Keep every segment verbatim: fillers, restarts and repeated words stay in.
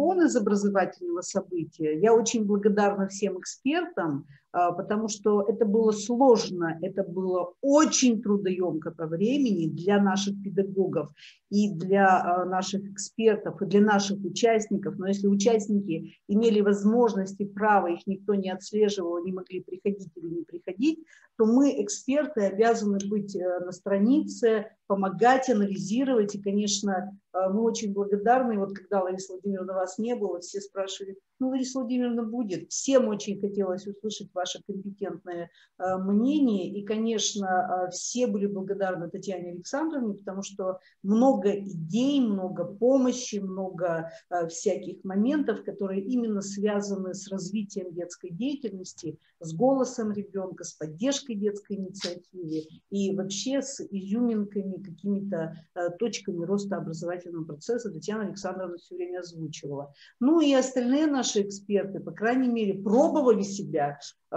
марафон из образовательного события. Я очень благодарна всем экспертам, потому что это было сложно, это было очень трудоемко по времени для наших педагогов и для наших экспертов, и для наших участников. Но если участники имели возможность и право, их никто не отслеживал, они могли приходить или не приходить, то мы, эксперты, обязаны быть на странице, помогать, анализировать. И, конечно, мы очень благодарны. Вот когда, Лариса Владимировна, вас не было, все спрашивали, ну, Лариса Владимировна будет. Всем очень хотелось услышать ваше компетентное мнение. И, конечно, все были благодарны Татьяне Александровне, потому что много идей, много помощи, много всяких моментов, которые именно связаны с развитием детской деятельности, с голосом ребенка, с поддержкой детской инициативы и вообще с изюминками, какими-то точками роста образовательного процесса Татьяна Александровна все время озвучивала. Ну и остальные наши эксперты, по крайней мере, пробовали себя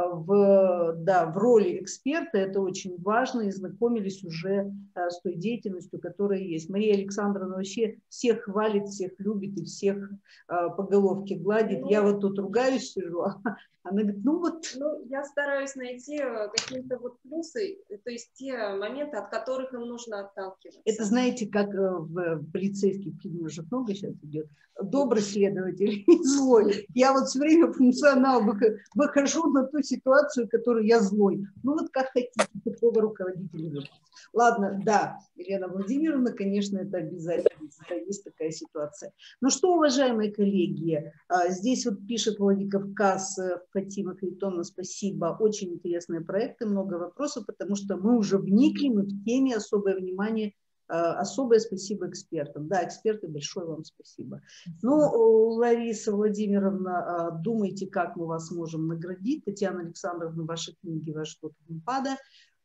в, да, в роли эксперта, это очень важно, и знакомились уже с той деятельностью, которая есть. Мария Александровна вообще всех хвалит, всех любит и всех по головке гладит. Ну, я вот тут ругаюсь, сижу, а она говорит, ну вот... Ну, я стараюсь найти какие-то вот плюсы, то есть те моменты, от которых им нужно отталкиваться. Это, знаете, как в полицейских фильмах уже много сейчас идет. Добрый следователь и злой. Я вот все время функционал выхожу на ту ситуацию, которую я злой. Ну вот как хотите, такого руководителя выбрать. Ладно, да, Елена Владимировна, конечно, это обязательно, есть такая ситуация. Ну что, уважаемые коллеги, здесь вот пишет Владикавказ Фатима Харитоновна, спасибо, очень интересные проекты, много вопросов, потому что мы уже вникли, мы в теме, особое внимание. Особое спасибо экспертам. Да, эксперты, большое вам спасибо. Ну, Лариса Владимировна, думайте, как мы вас можем наградить. Татьяна Александровна, ваши книги, ваш тот Нимпада.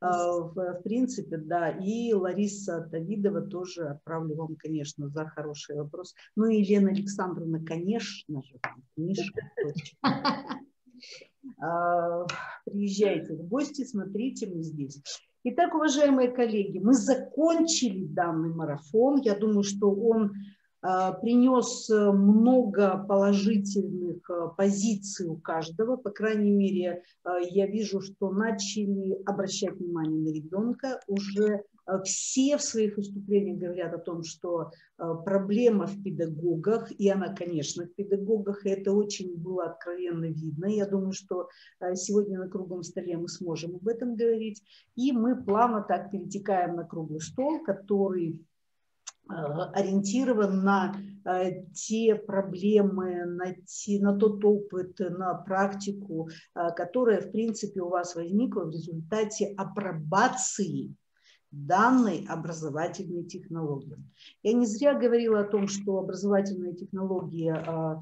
В принципе, да. И Лариса Давидова тоже отправлю вам, конечно, за хороший вопрос. Ну и Елена Александровна, конечно же, книжка. Приезжайте в гости, смотрите, мы здесь. Итак, уважаемые коллеги, мы закончили данный марафон. Я думаю, что он э, принес много положительных э, позиций у каждого. По крайней мере, э, я вижу, что начали обращать внимание на ребенка. Уже э, все в своих выступлениях говорят о том, что э, проблема в педагогах, и она, конечно, в педагогах, и это очень было откровенно видно. Я думаю, что э, сегодня на круглом столе мы сможем об этом говорить. И мы плавно так перетекаем на круглый стол, который э, ориентирован на э, те проблемы, на, те, на тот опыт, на практику, э, которая, в принципе, у вас возникла в результате апробации данной образовательной технологии. Я не зря говорила о том, что образовательная технология,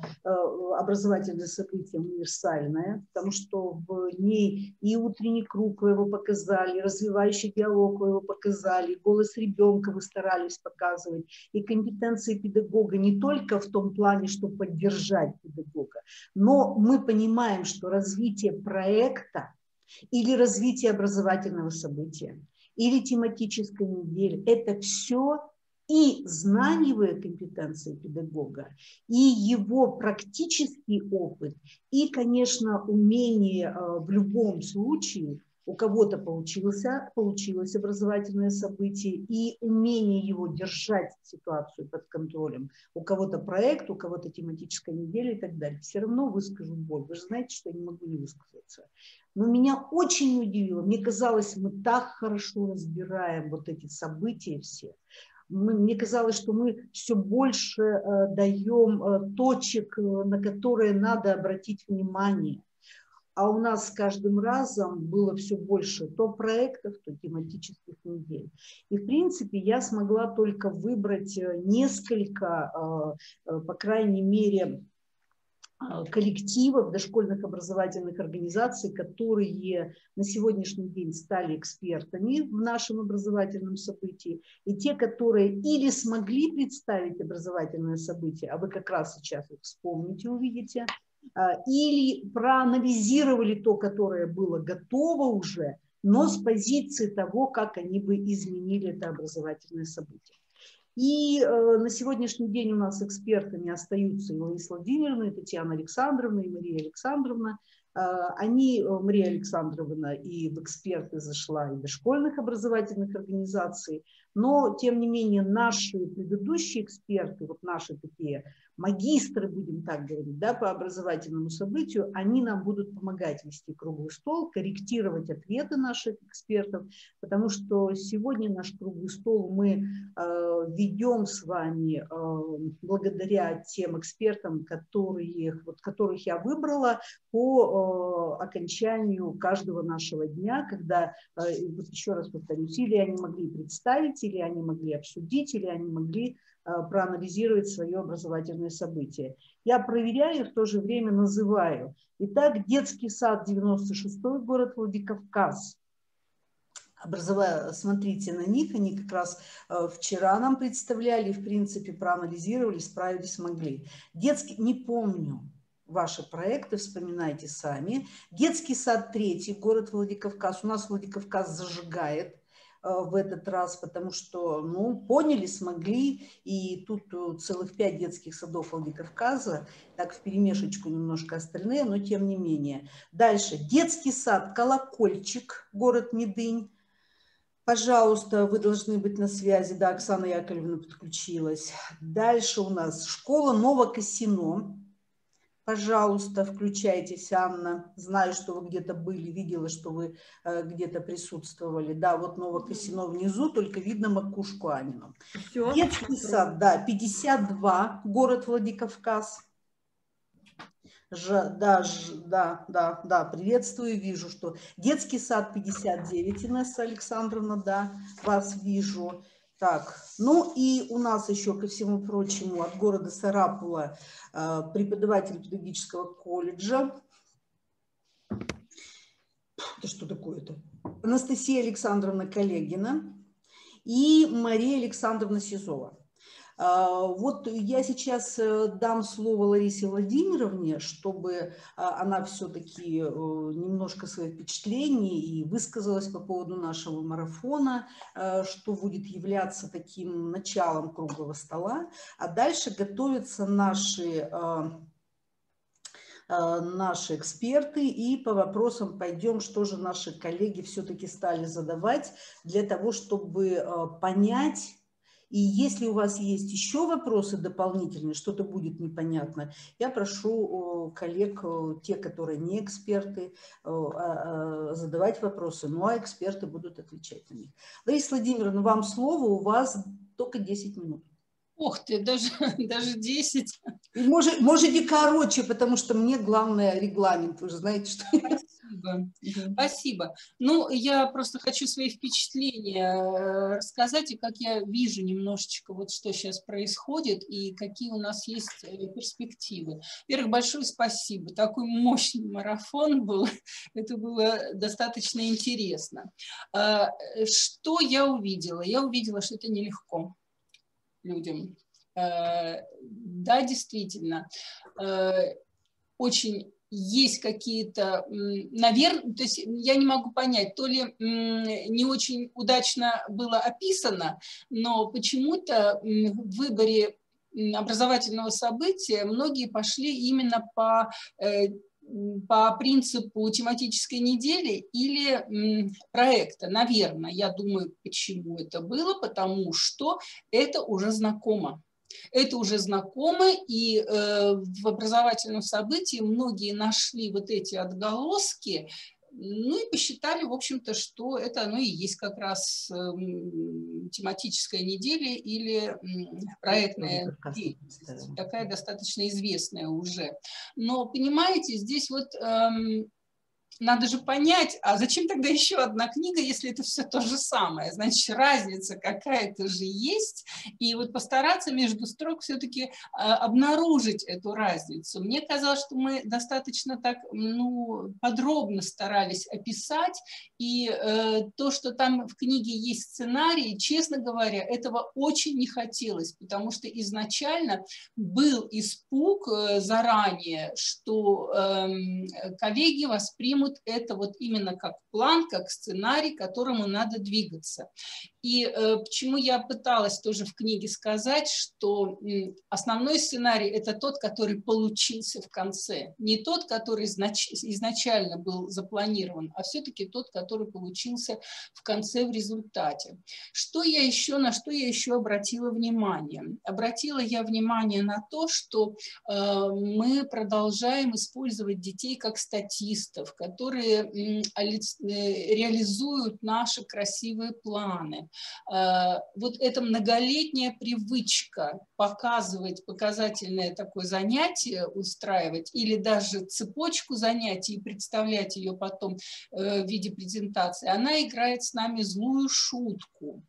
образовательное событие универсальное, потому что в ней и утренний круг вы его показали, развивающий диалог вы его показали, голос ребенка вы старались показывать, и компетенции педагога не только в том плане, чтобы поддержать педагога, но мы понимаем, что развитие проекта или развитие образовательного события, или тематической недели. Это все и знаниевые компетенции педагога, и его практический опыт, и, конечно, умение в любом случае, у кого-то получился, получилось образовательное событие, и умение его держать ситуацию под контролем. У кого-то проект, у кого-то тематическая неделя и так далее. Все равно выскажу боль. Вы же знаете, что я не могу не высказаться. Но меня очень удивило, мне казалось, мы так хорошо разбираем вот эти события все. Мы, мне казалось, что мы все больше э, даем э, точек, э, на которые надо обратить внимание. А у нас с каждым разом было все больше то проектов, то тематических недель. И, в принципе, я смогла только выбрать несколько, э, по крайней мере, коллективов дошкольных образовательных организаций, которые на сегодняшний день стали экспертами в нашем образовательном событии, и те, которые или смогли представить образовательное событие, а вы как раз сейчас их вспомните, увидите, или проанализировали то, которое было готово уже, но с позиции того, как они бы изменили это образовательное событие. И э, на сегодняшний день у нас экспертами остаются и Лариса Владимировна, и Татьяна Александровна, и Мария Александровна. Э, они, Мария Александровна, и в эксперты зашла и дошкольных образовательных организаций, но, тем не менее, наши предыдущие эксперты, вот наши такие магистры, будем так говорить, да, по образовательному событию, они нам будут помогать вести круглый стол, корректировать ответы наших экспертов, потому что сегодня наш круглый стол мы э, ведем с вами э, благодаря тем экспертам, которые, вот, которых я выбрала по э, окончанию каждого нашего дня, когда, э, вот еще раз повторюсь, или они могли представить, или они могли обсудить, или они могли проанализировать свое образовательное событие. Я проверяю и в то же время называю. Итак, детский сад девяносто шестой, город Владикавказ. Образовая, смотрите на них, они как раз вчера нам представляли, в принципе, проанализировали, справились, смогли. Детский, не помню ваши проекты, вспоминайте сами. Детский сад третий, город Владикавказ. У нас Владикавказ зажигает в этот раз, потому что, ну, поняли, смогли, и тут целых пять детских садов Владикавказа, так вперемешечку немножко остальные, но тем не менее. Дальше, детский сад «Колокольчик», город Медынь. Пожалуйста, вы должны быть на связи, да, Оксана Яковлевна подключилась. Дальше у нас школа Новокосино. Пожалуйста, включайтесь, Анна. Знаю, что вы где-то были, видела, что вы э, где-то присутствовали. Да, вот Новокосино внизу, только видно макушку Анину. Все, детский сад, да, пятьдесят два, город Владикавказ. Ж, да, ж, да, да, да, приветствую, вижу, что детский сад пятьдесят девять, Инесса Александровна, да, вас вижу. Так, ну и у нас еще, ко всему прочему, от города Сарапула преподаватель педагогического колледжа. Это что такое-то? Анастасия Александровна Коллегина и Мария Александровна Сизова. Вот я сейчас дам слово Ларисе Владимировне, чтобы она все-таки немножко своих впечатлений и высказалась по поводу нашего марафона, что будет являться таким началом круглого стола. А дальше готовятся наши, наши эксперты, и по вопросам пойдем, что же наши коллеги все-таки стали задавать для того, чтобы понять. И если у вас есть еще вопросы дополнительные, что-то будет непонятно, я прошу коллег, те, которые не эксперты, задавать вопросы, ну а эксперты будут отвечать на них. Лариса Владимировна, вам слово, у вас только десять минут. Ох ты, даже, даже десять. И может, можете короче, потому что мне главное регламент, вы же знаете, что... Спасибо. Спасибо. Ну, я просто хочу свои впечатления рассказать, и как я вижу немножечко, вот что сейчас происходит, и какие у нас есть перспективы. Во-первых, большое спасибо. Такой мощный марафон был. Это было достаточно интересно. Что я увидела? Я увидела, что это нелегко людям. Да, действительно, очень есть какие-то, наверное, то есть я не могу понять, то ли не очень удачно было описано, но почему-то в выборе образовательного события многие пошли именно по, по принципу тематической недели или проекта. Наверное, я думаю, почему это было, потому что это уже знакомо. Это уже знакомо, и э, в образовательном событии многие нашли вот эти отголоски, ну и посчитали, в общем-то, что это оно и есть как раз э, тематическая неделя или э, проектная деятельность, такая достаточно известная уже. Но, понимаете, здесь вот... Э, надо же понять, а зачем тогда еще одна книга, если это все то же самое? Значит, разница какая-то же есть, и вот постараться между строк все-таки обнаружить эту разницу. Мне казалось, что мы достаточно так, ну, подробно старались описать, и э, то, что там в книге есть сценарий, честно говоря, этого очень не хотелось, потому что изначально был испуг э, заранее, что э, коллеги воспримут примут это вот именно как план, как сценарий, к которому надо двигаться. И э, почему я пыталась тоже в книге сказать, что э, основной сценарий – это тот, который получился в конце, не тот, который изнач... изначально был запланирован, а все-таки тот, который получился в конце в результате. Что я еще, на что я еще обратила внимание? Обратила я внимание на то, что э, мы продолжаем использовать детей как статистов, которые э, реализуют наши красивые планы. Вот эта многолетняя привычка показывать показательное такое занятие, устраивать, или даже цепочку занятий и представлять ее потом в виде презентации, она играет с нами злую шутку.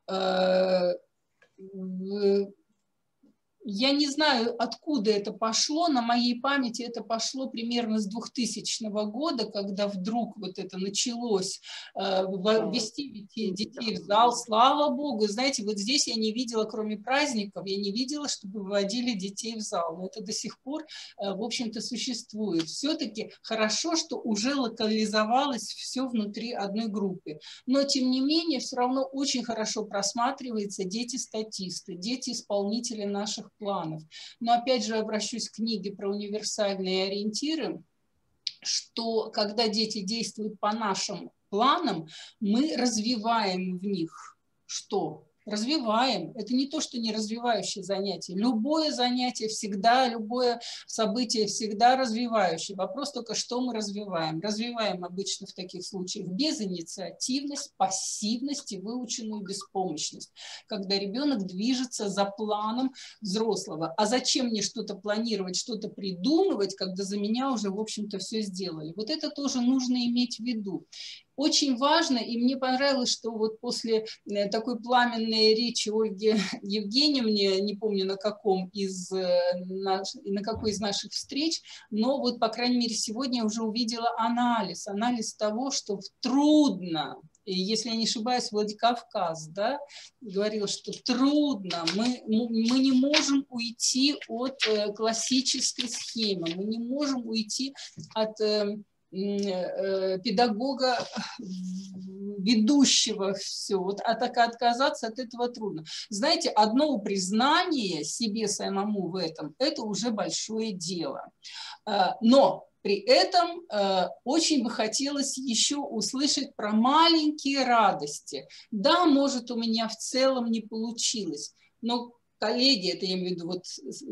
Я не знаю, откуда это пошло, на моей памяти это пошло примерно с двухтысячного года, когда вдруг вот это началось, э, ввести детей в зал, слава богу. Знаете, вот здесь я не видела, кроме праздников, я не видела, чтобы выводили детей в зал, но это до сих пор, э, в общем-то, существует. Все-таки хорошо, что уже локализовалось все внутри одной группы, но тем не менее все равно очень хорошо просматривается дети-статисты, дети-исполнители наших планов. Но опять же обращусь к книге про универсальные ориентиры, что когда дети действуют по нашим планам, мы развиваем в них что? Развиваем. Это не то, что не развивающее занятие. Любое занятие всегда, любое событие всегда развивающее. Вопрос только, что мы развиваем. Развиваем обычно в таких случаях безинициативность, пассивность и выученную беспомощность, когда ребенок движется за планом взрослого. А зачем мне что-то планировать, что-то придумывать, когда за меня уже, в общем-то, все сделали? Вот это тоже нужно иметь в виду. Очень важно, и мне понравилось, что вот после такой пламенной речи Ольги Евгеньевны, не помню на каком из, на, на какой из наших встреч, но вот, по крайней мере, сегодня я уже увидела анализ, анализ того, что трудно, если я не ошибаюсь, Владикавказ, да, говорил, что трудно, мы, мы не можем уйти от классической схемы, мы не можем уйти от педагога, ведущего все, вот, а так отказаться от этого трудно. Знаете, одно признание себе самому в этом, это уже большое дело. Но при этом очень бы хотелось еще услышать про маленькие радости. Да, может, у меня в целом не получилось, но коллеги, это я имею в виду, вот,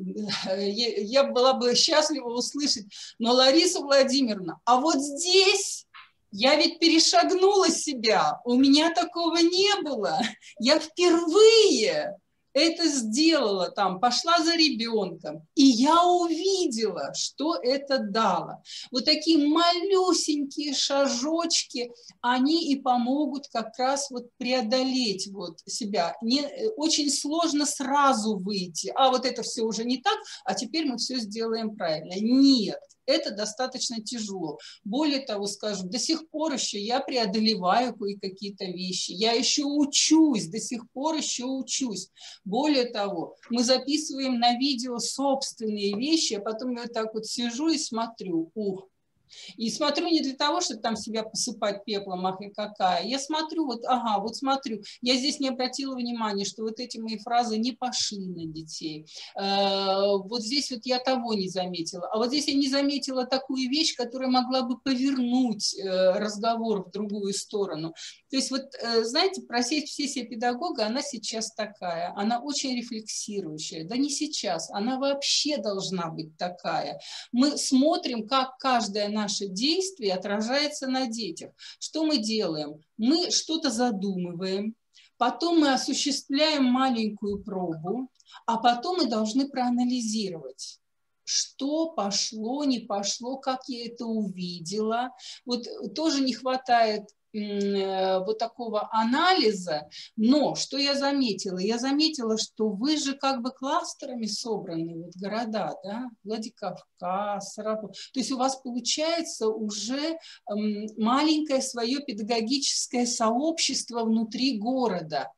я была бы счастлива услышать, но Лариса Владимировна, а вот здесь я ведь перешагнула себя, у меня такого не было, я впервые это сделала, там, пошла за ребенком, и я увидела, что это дало. Вот такие малюсенькие шажочки, они и помогут как раз вот преодолеть вот себя. Не, очень сложно сразу выйти, а вот это все уже не так, а теперь мы все сделаем правильно. Нет. Это достаточно тяжело. Более того, скажу, до сих пор еще я преодолеваю кое-какие-то вещи. Я еще учусь, до сих пор еще учусь. Более того, мы записываем на видео собственные вещи, а потом я так вот сижу и смотрю. Ух. И смотрю не для того, чтобы там себя посыпать пеплом, ах и какая. Я смотрю, вот, ага, вот смотрю. Я здесь не обратила внимания, что вот эти мои фразы не пошли на детей. Вот здесь вот я того не заметила. А вот здесь я не заметила такую вещь, которая могла бы повернуть разговор в другую сторону. То есть вот, знаете, профессия педагога, она сейчас такая. Она очень рефлексирующая. Да не сейчас, она вообще должна быть такая. Мы смотрим, как каждая наше действие отражается на детях. Что мы делаем? Мы что-то задумываем, потом мы осуществляем маленькую пробу, а потом мы должны проанализировать, что пошло, не пошло, как я это увидела. Вот тоже не хватает вот такого анализа, но что я заметила? Я заметила, что вы же как бы кластерами собраны, вот города, да, Владикавказ, Саратов, то есть у вас получается уже маленькое свое педагогическое сообщество внутри города.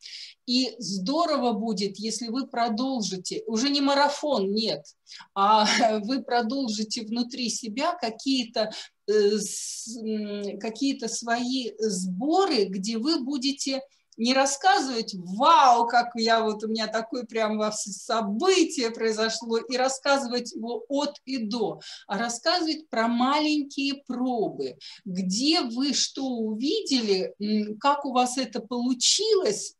И здорово будет, если вы продолжите, уже не марафон, нет, а вы продолжите внутри себя какие-то какие-то свои сборы, где вы будете не рассказывать, вау, как я вот у меня такое прям событие произошло, и рассказывать его от и до, а рассказывать про маленькие пробы, где вы что увидели, как у вас это получилось,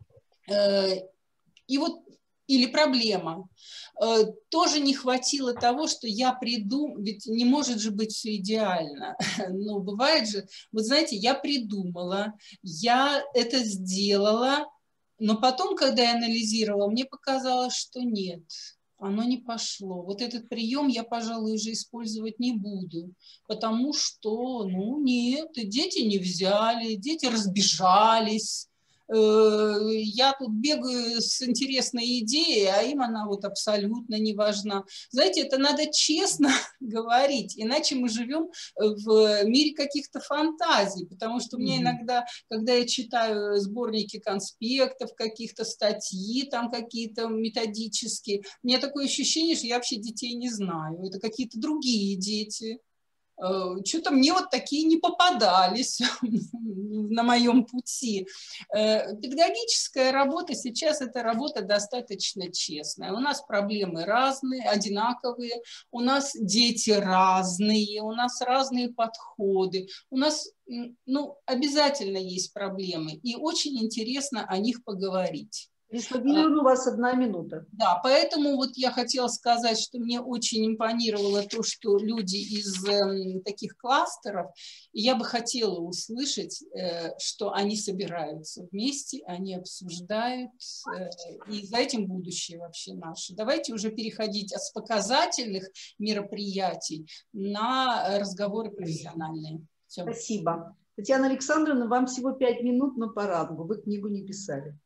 и вот или проблема. Тоже не хватило того, что я придумала, ведь не может же быть все идеально. Ну, бывает же, вот знаете, я придумала, я это сделала, но потом, когда я анализировала, мне показалось, что нет, оно не пошло. Вот этот прием я, пожалуй, уже использовать не буду, потому что, ну, нет, дети не взяли, дети разбежались. Я тут бегаю с интересной идеей, а им она вот абсолютно не важна. Знаете, это надо честно говорить, иначе мы живем в мире каких-то фантазий, потому что у меня иногда, когда я читаю сборники конспектов, каких-то статьи там какие-то методические, у меня такое ощущение, что я вообще детей не знаю, это какие-то другие дети. Что-то мне вот такие не попадались на моем пути. Педагогическая работа сейчас это работа достаточно честная. У нас проблемы разные, одинаковые, у нас дети разные, у нас разные подходы, у нас ну, обязательно есть проблемы, и очень интересно о них поговорить. Лариса Владимировна, у вас одна минута. Да, поэтому вот я хотела сказать, что мне очень импонировало то, что люди из э, таких кластеров, и я бы хотела услышать, э, что они собираются вместе, они обсуждают, э, и за этим будущее вообще наше. Давайте уже переходить от показательных мероприятий на разговоры профессиональные. Все. Спасибо. Татьяна Александровна, вам всего пять минут, но по рангу. Вы книгу не писали.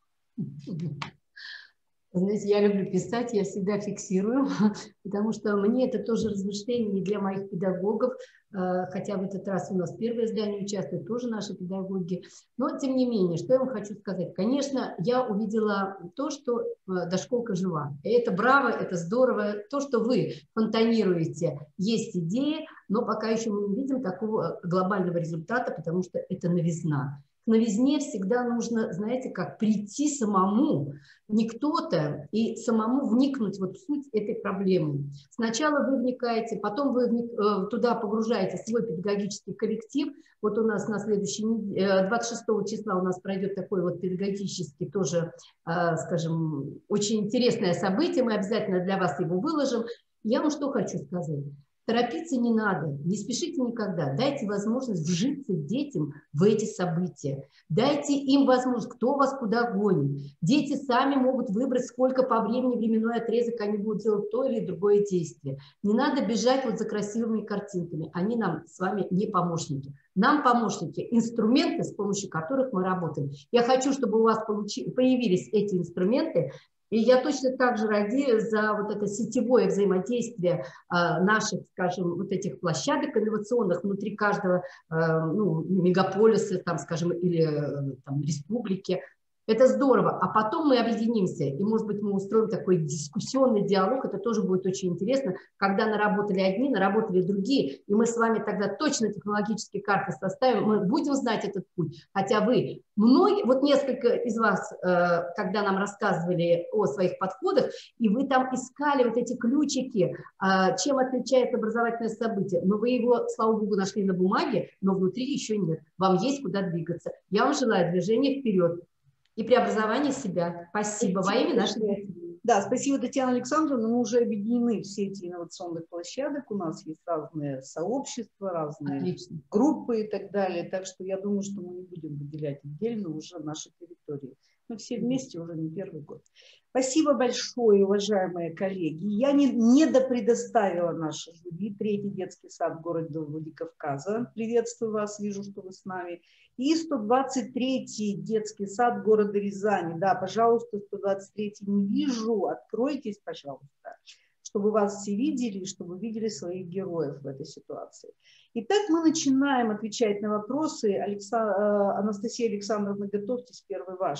Знаете, я люблю писать, я всегда фиксирую, потому что мне это тоже размышление для моих педагогов, хотя в этот раз у нас первое издание участвуют тоже наши педагоги. Но, тем не менее, что я вам хочу сказать. Конечно, я увидела то, что дошколка жива. И это браво, это здорово. То, что вы фонтанируете, есть идеи, но пока еще мы не видим такого глобального результата, потому что это новизна. К новизне всегда нужно, знаете, как прийти самому, не кто-то, и самому вникнуть вот в суть этой проблемы. Сначала вы вникаете, потом вы туда погружаете свой педагогический коллектив. Вот у нас на следующий двадцать шестого числа у нас пройдет такой вот педагогический тоже, скажем, очень интересное событие. Мы обязательно для вас его выложим. Я вам что хочу сказать. Торопиться не надо, не спешите никогда. Дайте возможность вжиться детям в эти события. Дайте им возможность, кто вас куда гонит. Дети сами могут выбрать, сколько по времени, временной отрезок они будут делать то или другое действие. Не надо бежать вот за красивыми картинками. Они нам с вами не помощники. Нам помощники инструменты, с помощью которых мы работаем. Я хочу, чтобы у вас получи, появились эти инструменты. И я точно так же радею за вот это сетевое взаимодействие а, наших, скажем, вот этих площадок инновационных внутри каждого а, ну, мегаполиса, там, скажем, или там, республики. Это здорово. А потом мы объединимся, и, может быть, мы устроим такой дискуссионный диалог. Это тоже будет очень интересно, когда наработали одни, наработали другие, и мы с вами тогда точно технологические карты составим, мы будем знать этот путь. Хотя вы, многие, вот несколько из вас, когда нам рассказывали о своих подходах, и вы там искали вот эти ключики, чем отличается образовательное событие, но вы его, слава богу, нашли на бумаге, но внутри еще нет. Вам есть куда двигаться. Я вам желаю движения вперед и преобразования себя. Спасибо. Во имя нашей... Да, спасибо, Татьяна Александровна. Мы уже объединены в сети инновационных площадок. У нас есть разные сообщества, разные Отлично. группы и так далее. Так что я думаю, что мы не будем выделять отдельно уже наши территории. Мы все вместе уже не первый год. Спасибо большое, уважаемые коллеги. Я не, не допредоставила наше жюри. Третий детский сад в городе Владикавказа. Приветствую вас, вижу, что вы с нами. И сто двадцать третий детский сад города Рязани. Да, пожалуйста, сто двадцать третий не вижу. Откройтесь, пожалуйста, чтобы вас все видели, чтобы видели своих героев в этой ситуации. Итак, мы начинаем отвечать на вопросы. Алекса... Анастасия Александровна, готовьтесь, первый ваш.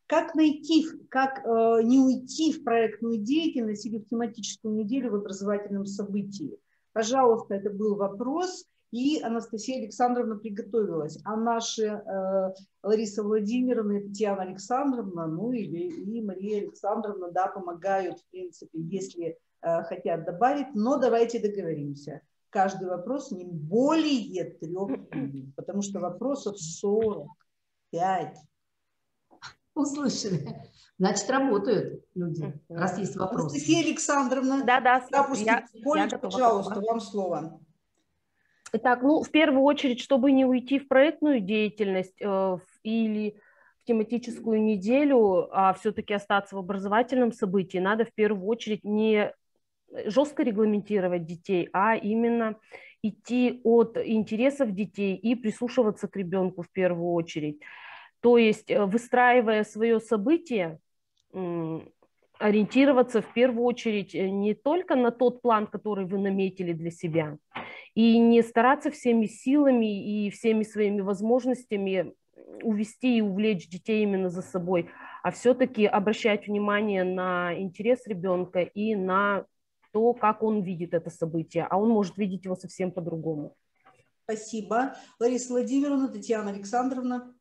Как найти, как э, не уйти в проектную деятельность или в тематическую неделю в образовательном событии? Пожалуйста, это был вопрос, и Анастасия Александровна приготовилась. А наши э, Лариса Владимировна и Татьяна Александровна, ну или и Мария Александровна, да, помогают, в принципе, если э, хотят добавить, но давайте договоримся. Каждый вопрос не более трех минут, потому что вопросов сорок пять. Услышали. Значит, работают люди, раз есть вопросы. Анастасия Александровна, да, да, запустите я, поле, я готова, пожалуйста, готова. вам слово. Итак, ну, в первую очередь, чтобы не уйти в проектную деятельность э, или в тематическую неделю, а все-таки остаться в образовательном событии, надо в первую очередь не жестко регламентировать детей, а именно идти от интересов детей и прислушиваться к ребенку в первую очередь. То есть, выстраивая свое событие, ориентироваться в первую очередь не только на тот план, который вы наметили для себя, и не стараться всеми силами и всеми своими возможностями увести и увлечь детей именно за собой, а все-таки обращать внимание на интерес ребенка и на то, как он видит это событие, а он может видеть его совсем по-другому. Спасибо. Лариса Владимировна, Татьяна Александровна.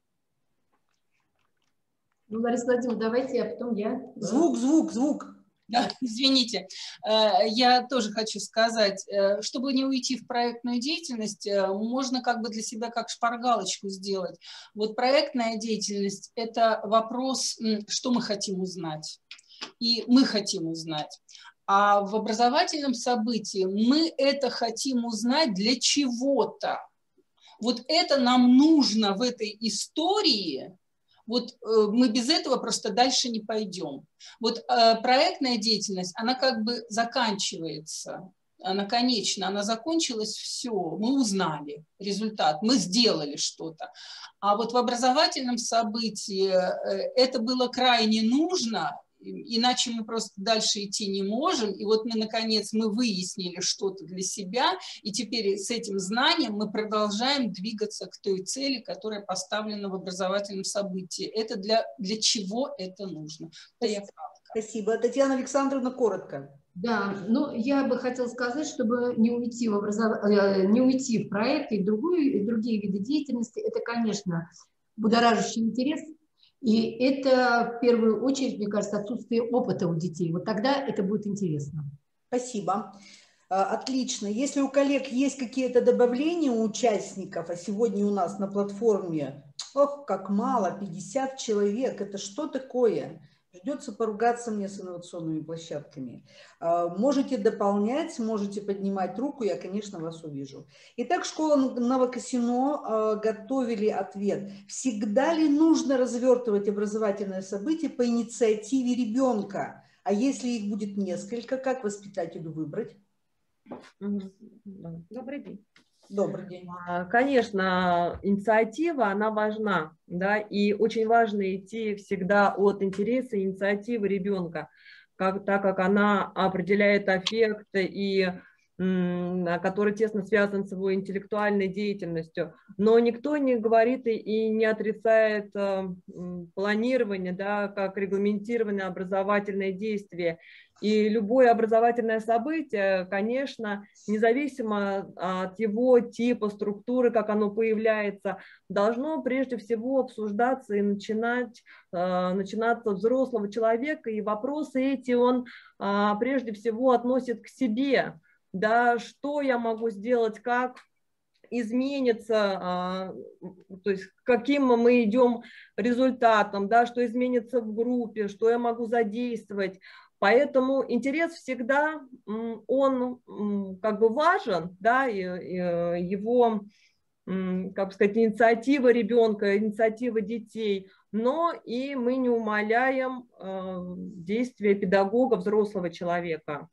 Ну, Лариса Владимировна, давайте, а потом я. Звук, звук, звук. Да, извините, я тоже хочу сказать, чтобы не уйти в проектную деятельность, можно как бы для себя как шпаргалочку сделать. Вот проектная деятельность – это вопрос, что мы хотим узнать, и мы хотим узнать. А в образовательном событии мы это хотим узнать для чего-то. Вот это нам нужно в этой истории. Вот э, мы без этого просто дальше не пойдем. Вот э, проектная деятельность, она как бы заканчивается, она конечна, она закончилась, все, мы узнали результат, мы сделали что-то. А вот в образовательном событии э, это было крайне нужно, иначе мы просто дальше идти не можем. И вот мы, наконец, мы выяснили что-то для себя, и теперь с этим знанием мы продолжаем двигаться к той цели, которая поставлена в образовательном событии. Это для, для чего это нужно? Это я кратко. Спасибо. Татьяна Александровна, коротко. Да, ну я бы хотела сказать, чтобы не уйти в, образов... не уйти в проект и, другую, и другие виды деятельности, это, конечно, будоражащий интерес. И это, в первую очередь, мне кажется, отсутствие опыта у детей. Вот тогда это будет интересно. Спасибо. Отлично. Если у коллег есть какие-то добавления у участников, а сегодня у нас на платформе, ох, как мало, пятьдесят человек, это что такое? Придется поругаться мне с инновационными площадками. Можете дополнять, можете поднимать руку, я, конечно, вас увижу. Итак, школа Новокосино готовили ответ. Всегда ли нужно развертывать образовательное событие по инициативе ребенка? А если их будет несколько, как воспитателю выбрать? Добрый день. Добрый день. Конечно, инициатива, она важна, да, и очень важно идти всегда от интереса инициативы ребенка, как, так как она определяет аффект, и, который тесно связан с его интеллектуальной деятельностью. Но никто не говорит и, и не отрицает планирование, да, как регламентированное образовательное действие. И любое образовательное событие, конечно, независимо от его типа, структуры, как оно появляется, должно прежде всего обсуждаться и начинать, начинаться взрослого человека. И вопросы эти он прежде всего относит к себе. Да, что я могу сделать, как изменится, то есть каким мы идем результатом, да, что изменится в группе, что я могу задействовать. Поэтому интерес всегда, он как бы важен, да, его, как сказать, инициатива ребенка, инициатива детей, но и мы не умаляем действия педагога, взрослого человека.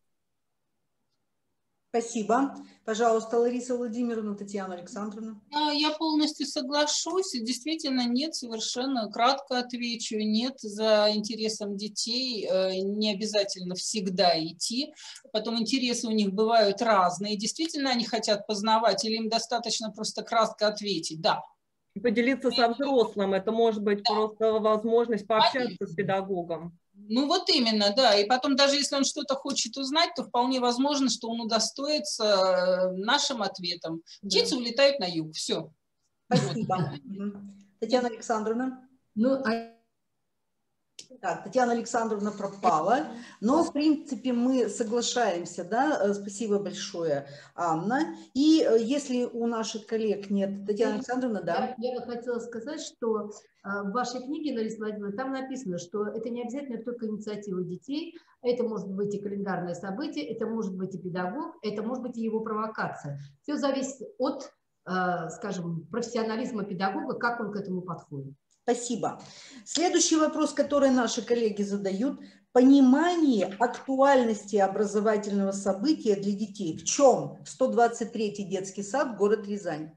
Спасибо. Пожалуйста, Лариса Владимировна, Татьяна Александровна. Я полностью соглашусь. Действительно, нет, совершенно кратко отвечу. Нет, за интересом детей не обязательно всегда идти. Потом интересы у них бывают разные. Действительно, они хотят познавать, или им достаточно просто кратко ответить. Да, поделиться со взрослым. Это может быть да. просто возможность пообщаться с педагогом. Ну вот именно, да. И потом, даже если он что-то хочет узнать, то вполне возможно, что он удостоится нашим ответом. Птицы да. улетают на юг. Все. Спасибо. Татьяна Александровна. Ну, а... Так, Татьяна Александровна пропала, но в принципе мы соглашаемся, да, спасибо большое, Анна. И если у наших коллег нет, Татьяна Александровна, да. Я, я бы хотела сказать, что в вашей книге, Лариса Владимировна, там написано, что это не обязательно только инициатива детей, это может быть и календарное событие, это может быть и педагог, это может быть и его провокация. Все зависит от, скажем, профессионализма педагога, как он к этому подходит. Спасибо. Следующий вопрос, который наши коллеги задают. Понимание актуальности образовательного события для детей. В чем? сто двадцать третий детский сад, город Рязань.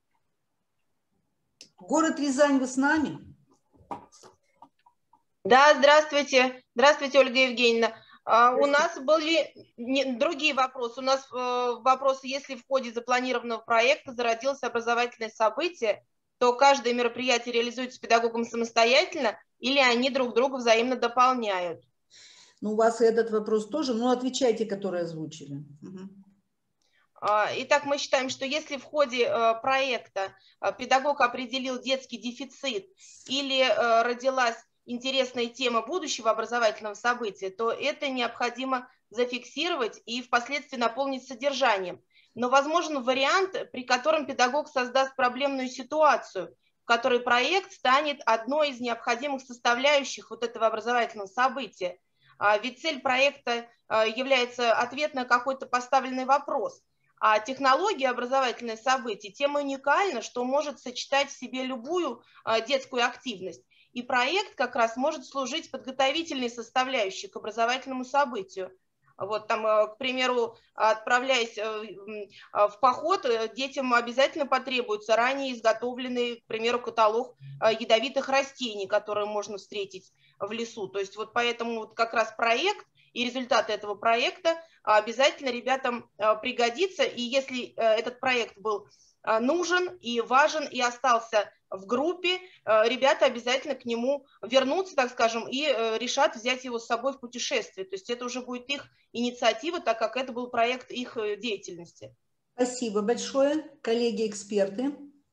Город Рязань, вы с нами? Да, здравствуйте. Здравствуйте, Ольга Евгеньевна. У нас были другие вопросы. У нас вопросы, если в ходе запланированного проекта зародилось образовательное событие, то каждое мероприятие реализуется педагогом самостоятельно или они друг друга взаимно дополняют? Ну, у вас этот вопрос тоже, ну, отвечайте, которые озвучили. Угу. Итак, мы считаем, что если в ходе проекта педагог определил детский дефицит или родилась интересная тема будущего образовательного события, то это необходимо зафиксировать и впоследствии наполнить содержанием. Но возможен вариант, при котором педагог создаст проблемную ситуацию, в которой проект станет одной из необходимых составляющих вот этого образовательного события. Ведь цель проекта является ответ на какой-то поставленный вопрос. А технология образовательное событие тем уникальна, что может сочетать в себе любую детскую активность. И проект как раз может служить подготовительной составляющей к образовательному событию. Вот там, к примеру, отправляясь в поход, детям обязательно потребуется ранее изготовленный, к примеру, каталог ядовитых растений, которые можно встретить в лесу. То есть вот поэтому вот как раз проект и результаты этого проекта обязательно ребятам пригодится. И если этот проект был нужен и важен и остался в группе, ребята обязательно к нему вернутся, так скажем, и решат взять его с собой в путешествие. То есть это уже будет их инициатива, так как это был проект их деятельности. Спасибо большое, коллеги-эксперты.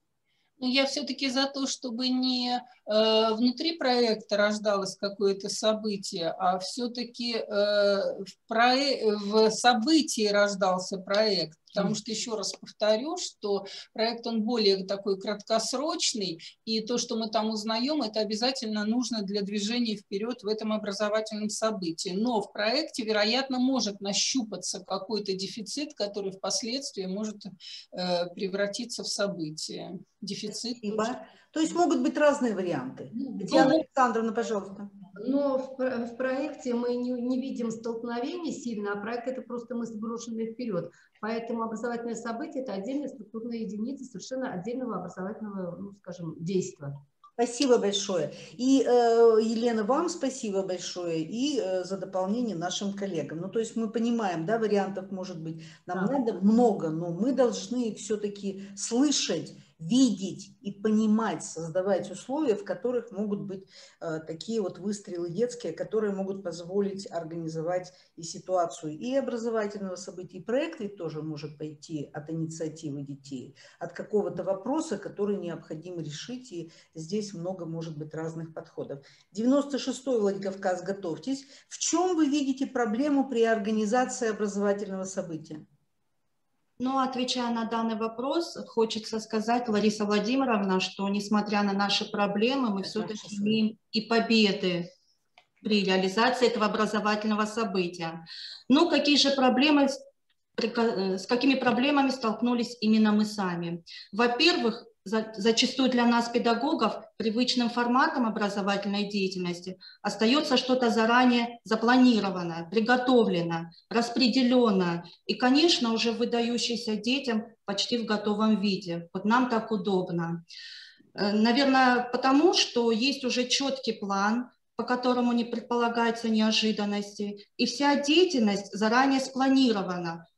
Я все-таки за то, чтобы не э, внутри проекта рождалось какое-то событие, а все-таки э, в, про... в событии рождался проект. Потому что, еще раз повторю, что проект, он более такой краткосрочный, и то, что мы там узнаем, это обязательно нужно для движения вперед в этом образовательном событии. Но в проекте, вероятно, может нащупаться какой-то дефицит, который впоследствии может э, превратиться в событие. Дефицит. Спасибо. То есть могут быть разные варианты. Татьяна ну, Александровна, пожалуйста. Но в, в проекте мы не, не видим столкновений сильно, а проект – это просто мы сброшены вперед. Поэтому образовательное событие – это отдельная структурная единица совершенно отдельного образовательного, ну, скажем, действия. Спасибо большое. И, э, Елена, вам спасибо большое и э, за дополнение нашим коллегам. Ну, то есть мы понимаем, да, вариантов может быть нам да. надо много, но мы должны все-таки слышать, видеть и понимать, создавать условия, в которых могут быть э, такие вот выстрелы детские, которые могут позволить организовать и ситуацию и образовательного события, и проект ведь тоже может пойти от инициативы детей, от какого-то вопроса, который необходимо решить, и здесь много может быть разных подходов. девяносто шестой Владикавказ, готовьтесь. В чем вы видите проблему при организации образовательного события? Ну, отвечая на данный вопрос, хочется сказать, Лариса Владимировна, что несмотря на наши проблемы, мы все-таки имеем и победы при реализации этого образовательного события. Ну, какие же проблемы, с какими проблемами столкнулись именно мы сами? Во-первых, зачастую для нас, педагогов, привычным форматом образовательной деятельности остается что-то заранее запланированное, приготовленное, распределенное и, конечно, уже выдающееся детям почти в готовом виде. Вот нам так удобно. Наверное, потому что есть уже четкий план, по которому не предполагается неожиданности, и вся деятельность заранее спланирована.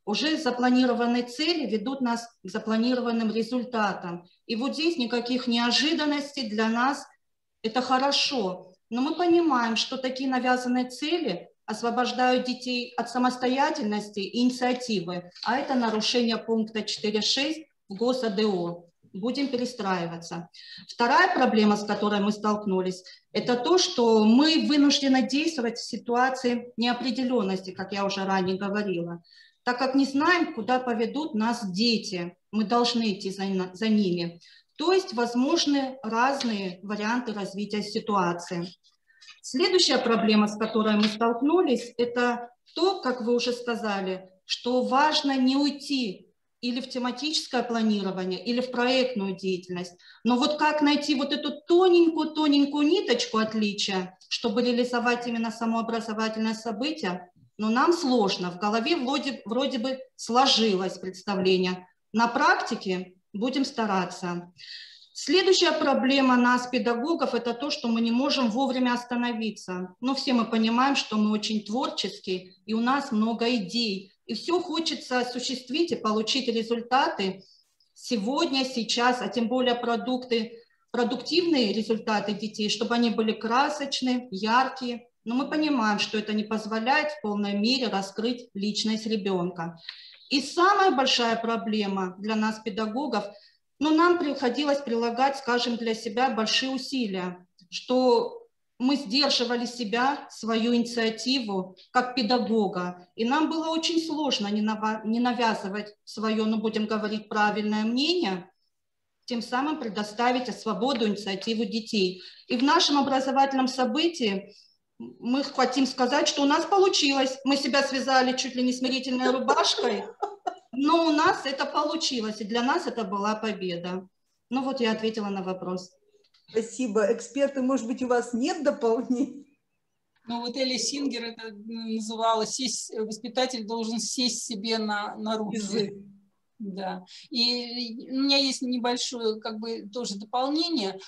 уже запланированные цели ведут нас к запланированным результатам. И вот здесь никаких неожиданностей для нас, это хорошо. Но мы понимаем, что такие навязанные цели освобождают детей от самостоятельности и инициативы, а это нарушение пункта четыре шесть в ГОС-АДО. Будем перестраиваться. Вторая проблема, с которой мы столкнулись, это то, что мы вынуждены действовать в ситуации неопределенности, как я уже ранее говорила, так как не знаем, куда поведут нас дети. Мы должны идти за, за ними. То есть возможны разные варианты развития ситуации. Следующая проблема, с которой мы столкнулись, это то, как вы уже сказали, что важно не уйти или в тематическое планирование, или в проектную деятельность. Но вот как найти вот эту тоненькую-тоненькую ниточку отличия, чтобы реализовать именно самообразовательное событие, но нам сложно. В голове вроде, вроде бы сложилось представление. На практике будем стараться. Следующая проблема нас, педагогов, это то, что мы не можем вовремя остановиться. Но все мы понимаем, что мы очень творческие, и у нас много идей. И все хочется осуществить и получить результаты сегодня, сейчас, а тем более продукты, продуктивные результаты детей, чтобы они были красочные, яркие. Но мы понимаем, что это не позволяет в полной мере раскрыть личность ребенка. И самая большая проблема для нас, педагогов, но нам приходилось прилагать, скажем, для себя большие усилия, что мы сдерживали себя, свою инициативу как педагога. И нам было очень сложно не навязывать свое, ну будем говорить, правильное мнение, тем самым предоставить свободу, инициативу детей. И в нашем образовательном событии мы хотим сказать, что у нас получилось. Мы себя связали чуть ли не смирительной рубашкой, но у нас это получилось, и для нас это была победа. Ну вот я ответила на вопрос. Спасибо. Эксперты, может быть, у вас нет дополнений? Ну вот Эля Сингер это называла, сесть, воспитатель должен сесть себе на, на руки. Язык. Да. И у меня есть небольшое как бы тоже дополнение.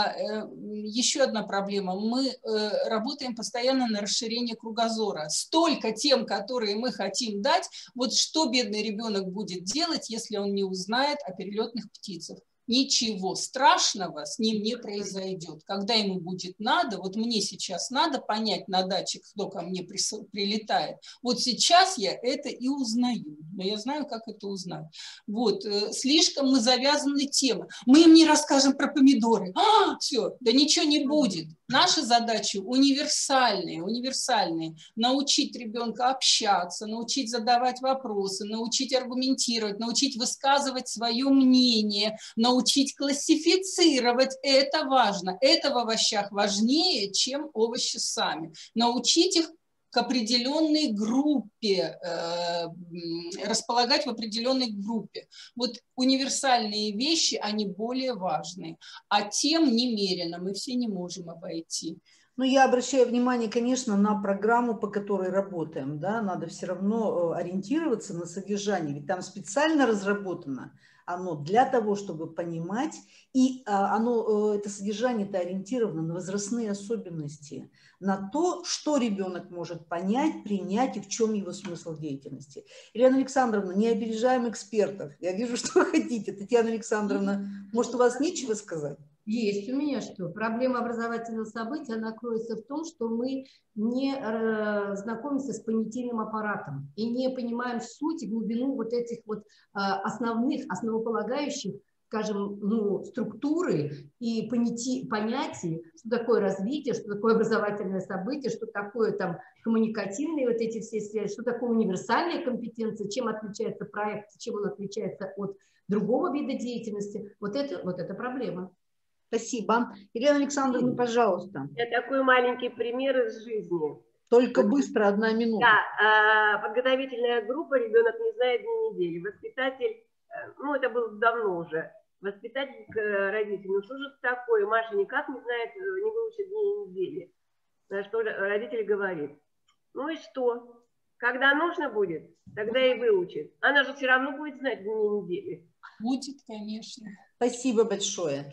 Еще одна проблема. Мы работаем постоянно на расширение кругозора. Столько тем, которые мы хотим дать, вот что бедный ребенок будет делать, если он не узнает о перелетных птицах? Ничего страшного с ним не произойдет. Когда ему будет надо, вот мне сейчас надо понять на даче, кто ко мне прилетает, вот сейчас я это и узнаю, но я знаю, как это узнать. Вот, слишком мы завязаны темы. Мы им не расскажем про помидоры. А, все, да ничего не будет. Наши задачи универсальные, универсальные. Научить ребенка общаться, научить задавать вопросы, научить аргументировать, научить высказывать свое мнение, научить классифицировать. Это важно. Это в овощах важнее, чем овощи сами. Научить их к определенной группе, э, располагать в определенной группе. Вот универсальные вещи, они более важные, а тем немерено мы все не можем обойти. Ну, я обращаю внимание, конечно, на программу, по которой работаем, да, надо все равно ориентироваться на содержание, ведь там специально разработано оно для того, чтобы понимать, и оно, это содержание-то ориентировано на возрастные особенности, на то, что ребенок может понять, принять и в чем его смысл деятельности. Елена Александровна, не обижаем экспертов. Я вижу, что вы хотите. Татьяна Александровна, может, у вас нечего сказать? Есть у меня что. Проблема образовательного события, она кроется в том, что мы не э, знакомимся с понятийным аппаратом и не понимаем суть и глубину вот этих вот э, основных, основополагающих, скажем, ну, структуры и понятий, понятий, что такое развитие, что такое образовательное событие, что такое там коммуникативные вот эти все связи, что такое универсальная компетенция, чем отличается проект, чем он отличается от другого вида деятельности. Вот это, вот это проблема. Спасибо. Елена Александровна, пожалуйста. Я такой маленький пример из жизни. Только быстро, одна минута. Да, подготовительная группа, ребенок не знает дни недели. Воспитатель, ну это было давно уже, воспитатель к родителям, ну что же такое, Маша никак не знает, не выучит дни недели. На что родитель говорит, ну и что, когда нужно будет, тогда и выучит. Она же все равно будет знать дни недели. Будет, конечно. Спасибо большое.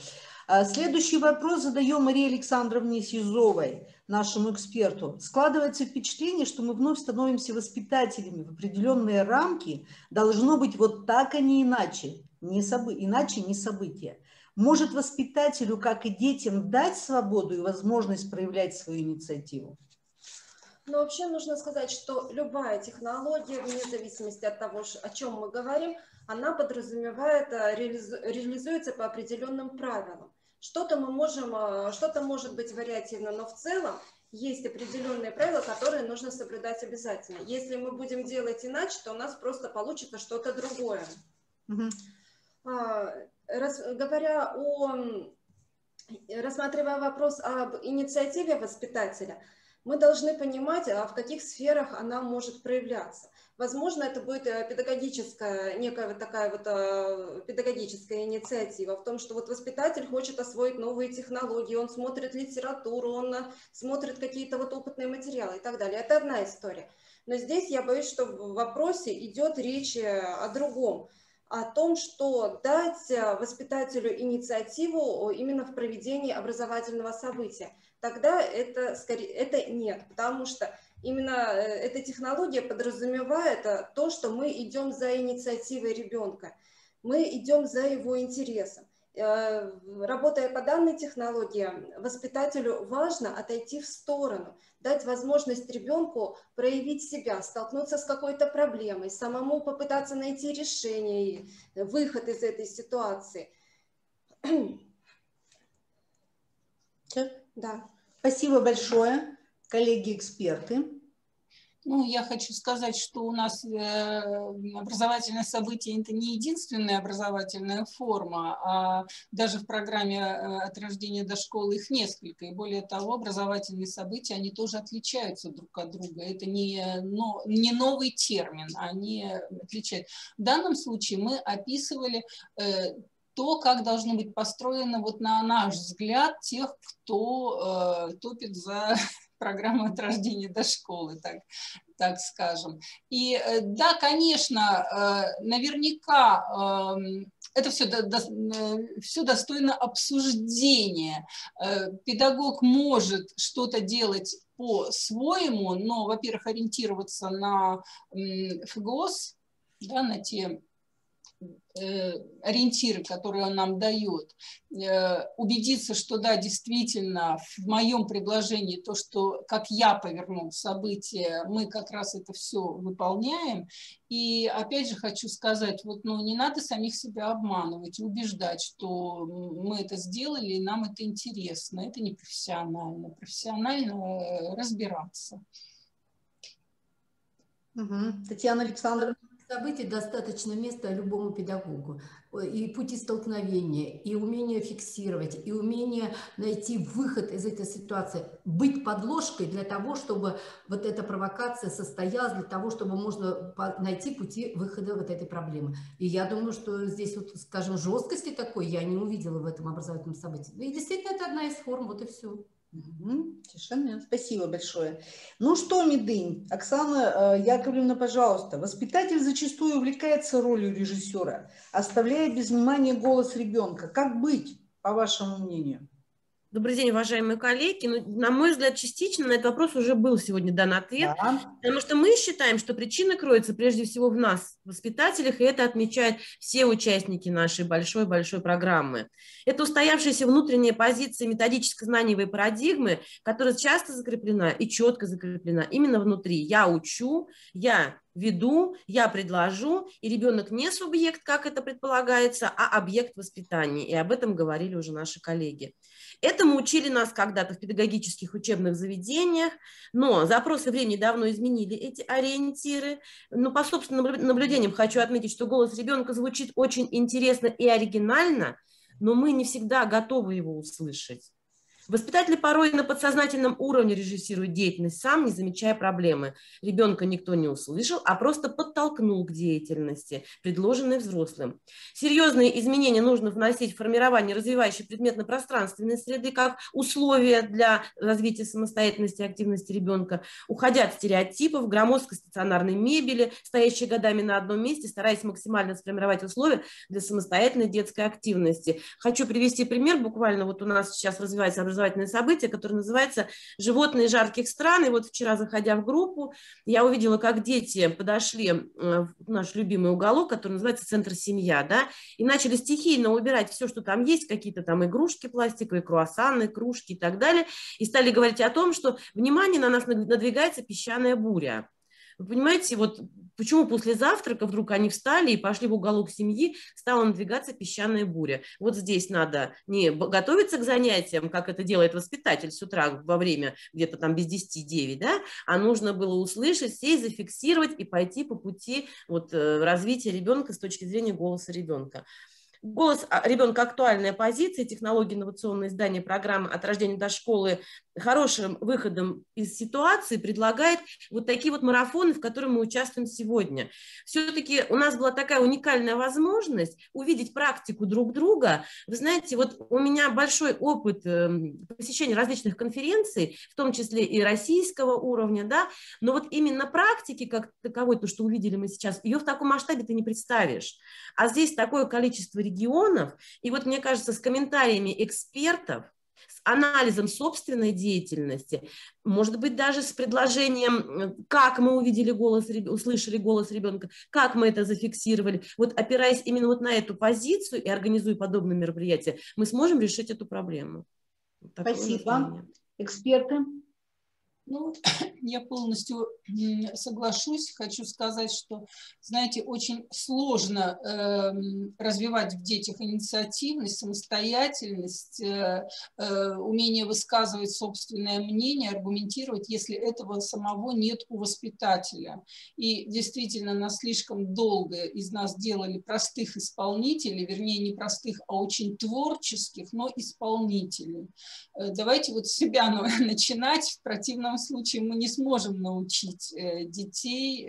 Следующий вопрос задаем Марии Александровне Сизовой, нашему эксперту. Складывается впечатление, что мы вновь становимся воспитателями в определенные рамки. Должно быть вот так, а не иначе. Не собы... Иначе не события. Может воспитателю, как и детям, дать свободу и возможность проявлять свою инициативу? Но вообще нужно сказать, что любая технология, вне зависимости от того, о чем мы говорим, она подразумевает, реализу, реализуется по определенным правилам. Что-то мы можем, что-то может быть вариативно, но в целом есть определенные правила, которые нужно соблюдать обязательно. Если мы будем делать иначе, то у нас просто получится что-то другое. Mm-hmm. Раз, говоря о, рассматривая вопрос об инициативе воспитателя, мы должны понимать, в каких сферах она может проявляться. Возможно, это будет педагогическая, некая вот такая вот педагогическая инициатива в том, что вот воспитатель хочет освоить новые технологии, он смотрит литературу, он смотрит какие-то вот опытные материалы и так далее. Это одна история. Но здесь я боюсь, что в вопросе идет речь о другом, о том, что дать воспитателю инициативу именно в проведении образовательного события. Тогда это, скорее, это нет, потому что именно эта технология подразумевает то, что мы идем за инициативой ребенка, мы идем за его интересом. Работая по данной технологии, воспитателю важно отойти в сторону, дать возможность ребенку проявить себя, столкнуться с какой-то проблемой, самому попытаться найти решение, выход из этой ситуации. Да. Спасибо большое, коллеги-эксперты. Ну, я хочу сказать, что у нас образовательное событие – это не единственная образовательная форма, а даже в программе «От рождения до школы» их несколько. И более того, образовательные события, они тоже отличаются друг от друга. Это не, но, не новый термин, они отличаются. В данном случае мы описывали то, как должно быть построено, вот на наш взгляд, тех, кто э, топит за программу «От рождения до школы», так, так скажем. И э, да, конечно, э, наверняка э, это все, до, до, э, все достойно обсуждения. Э, педагог может что-то делать по-своему, но, во-первых, ориентироваться на э, ФГОС, да, на те ориентиры, которые он нам дает, убедиться, что да, действительно, в моем предложении то, что, как я повернул события, мы как раз это все выполняем. И опять же хочу сказать, вот, ну, не надо самих себя обманывать, убеждать, что мы это сделали, и нам это интересно. Это не профессионально. Профессионально разбираться. Угу. Татьяна Александровна. Событий достаточно места любому педагогу. И пути столкновения, и умение фиксировать, и умение найти выход из этой ситуации. Быть подложкой для того, чтобы вот эта провокация состоялась, для того, чтобы можно найти пути выхода вот этой проблемы. И я думаю, что здесь, вот, скажем, жесткости такой я не увидела в этом образовательном событии. И действительно, это одна из форм, вот и все. Угу, совершенно. Спасибо большое. Ну что, Медынь, Оксана Яковлевна, пожалуйста. Воспитатель зачастую увлекается ролью режиссера, оставляя без внимания голос ребенка. Как быть, по вашему мнению? Добрый день, уважаемые коллеги. Ну, на мой взгляд, частично на этот вопрос уже был сегодня дан ответ, да. Потому что мы считаем, что причина кроется прежде всего в нас, воспитателях, и это отмечают все участники нашей большой-большой программы. Это устоявшаяся внутренняя позиция методической знаниевой парадигмы, которая часто закреплена и четко закреплена именно внутри. Я учу, я веду, я предложу, и ребенок не субъект, как это предполагается, а объект воспитания. И об этом говорили уже наши коллеги. Этому учили нас когда-то в педагогических учебных заведениях, но запросы времени давно изменили эти ориентиры. Но по собственным наблюдениям хочу отметить, что голос ребенка звучит очень интересно и оригинально, но мы не всегда готовы его услышать. Воспитатели порой на подсознательном уровне режиссируют деятельность, сам не замечая проблемы. Ребенка никто не услышал, а просто подтолкнул к деятельности, предложенной взрослым. Серьезные изменения нужно вносить в формирование развивающей предметно-пространственной среды как условия для развития самостоятельности и активности ребенка, уходя от стереотипов, громоздкой стационарной мебели, стоящей годами на одном месте, стараясь максимально сформировать условия для самостоятельной детской активности. Хочу привести пример. Буквально вот у нас сейчас развивается образовательное событие, которое называется «Животные жарких стран». И вот вчера, заходя в группу, я увидела, как дети подошли в наш любимый уголок, который называется «Центр семья», да, и начали стихийно убирать все, что там есть, какие-то там игрушки пластиковые, круассаны, кружки и так далее, и стали говорить о том, что, внимание, на нас надвигается песчаная буря. Вы понимаете, вот почему после завтрака вдруг они встали и пошли в уголок семьи, стала надвигаться песчаная буря. Вот здесь надо не готовиться к занятиям, как это делает воспитатель с утра во время где-то там без десяти девять, да, а нужно было услышать, сесть, зафиксировать и пойти по пути вот, развития ребенка с точки зрения голоса ребенка. Голос ребенка – актуальная позиция, технологии инновационные издания программы «От рождения до школы» хорошим выходом из ситуации предлагает вот такие вот марафоны, в которых мы участвуем сегодня. Все-таки у нас была такая уникальная возможность увидеть практику друг друга. Вы знаете, вот у меня большой опыт посещения различных конференций, в том числе и российского уровня, да, но вот именно практики как таковой, то, что увидели мы сейчас, ее в таком масштабе ты не представишь. А здесь такое количество регионов, и вот мне кажется, с комментариями экспертов, с анализом собственной деятельности, может быть, даже с предложением, как мы увидели голос, услышали голос ребенка, как мы это зафиксировали. Вот опираясь именно вот на эту позицию и организуя подобные мероприятия, мы сможем решить эту проблему. Такое Спасибо. Эксперты? Ну, я полностью соглашусь. Хочу сказать, что, знаете, очень сложно э, развивать в детях инициативность, самостоятельность, э, э, умение высказывать собственное мнение, аргументировать, если этого самого нет у воспитателя. И действительно, нас слишком долго из нас делали простых исполнителей, вернее, не простых, а очень творческих, но исполнителей. Э, давайте вот с себя начинать, в противном В случае мы не сможем научить детей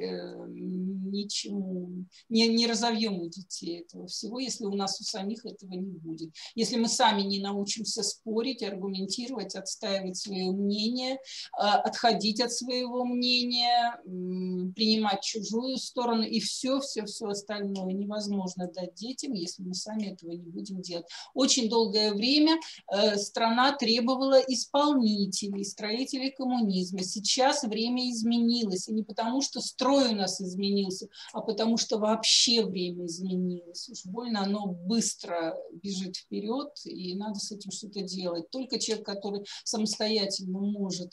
ничему, не, не разовьем у детей этого всего, если у нас у самих этого не будет. Если мы сами не научимся спорить, аргументировать, отстаивать свое мнение, отходить от своего мнения, принимать чужую сторону и все, все, все остальное невозможно дать детям, если мы сами этого не будем делать. Очень долгое время страна требовала исполнителей, строителей коммунизма. Сейчас время изменилось, и не потому, что строй у нас изменился, а потому, что вообще время изменилось. Уж больно оно быстро бежит вперед, и надо с этим что-то делать. Только человек, который самостоятельно может,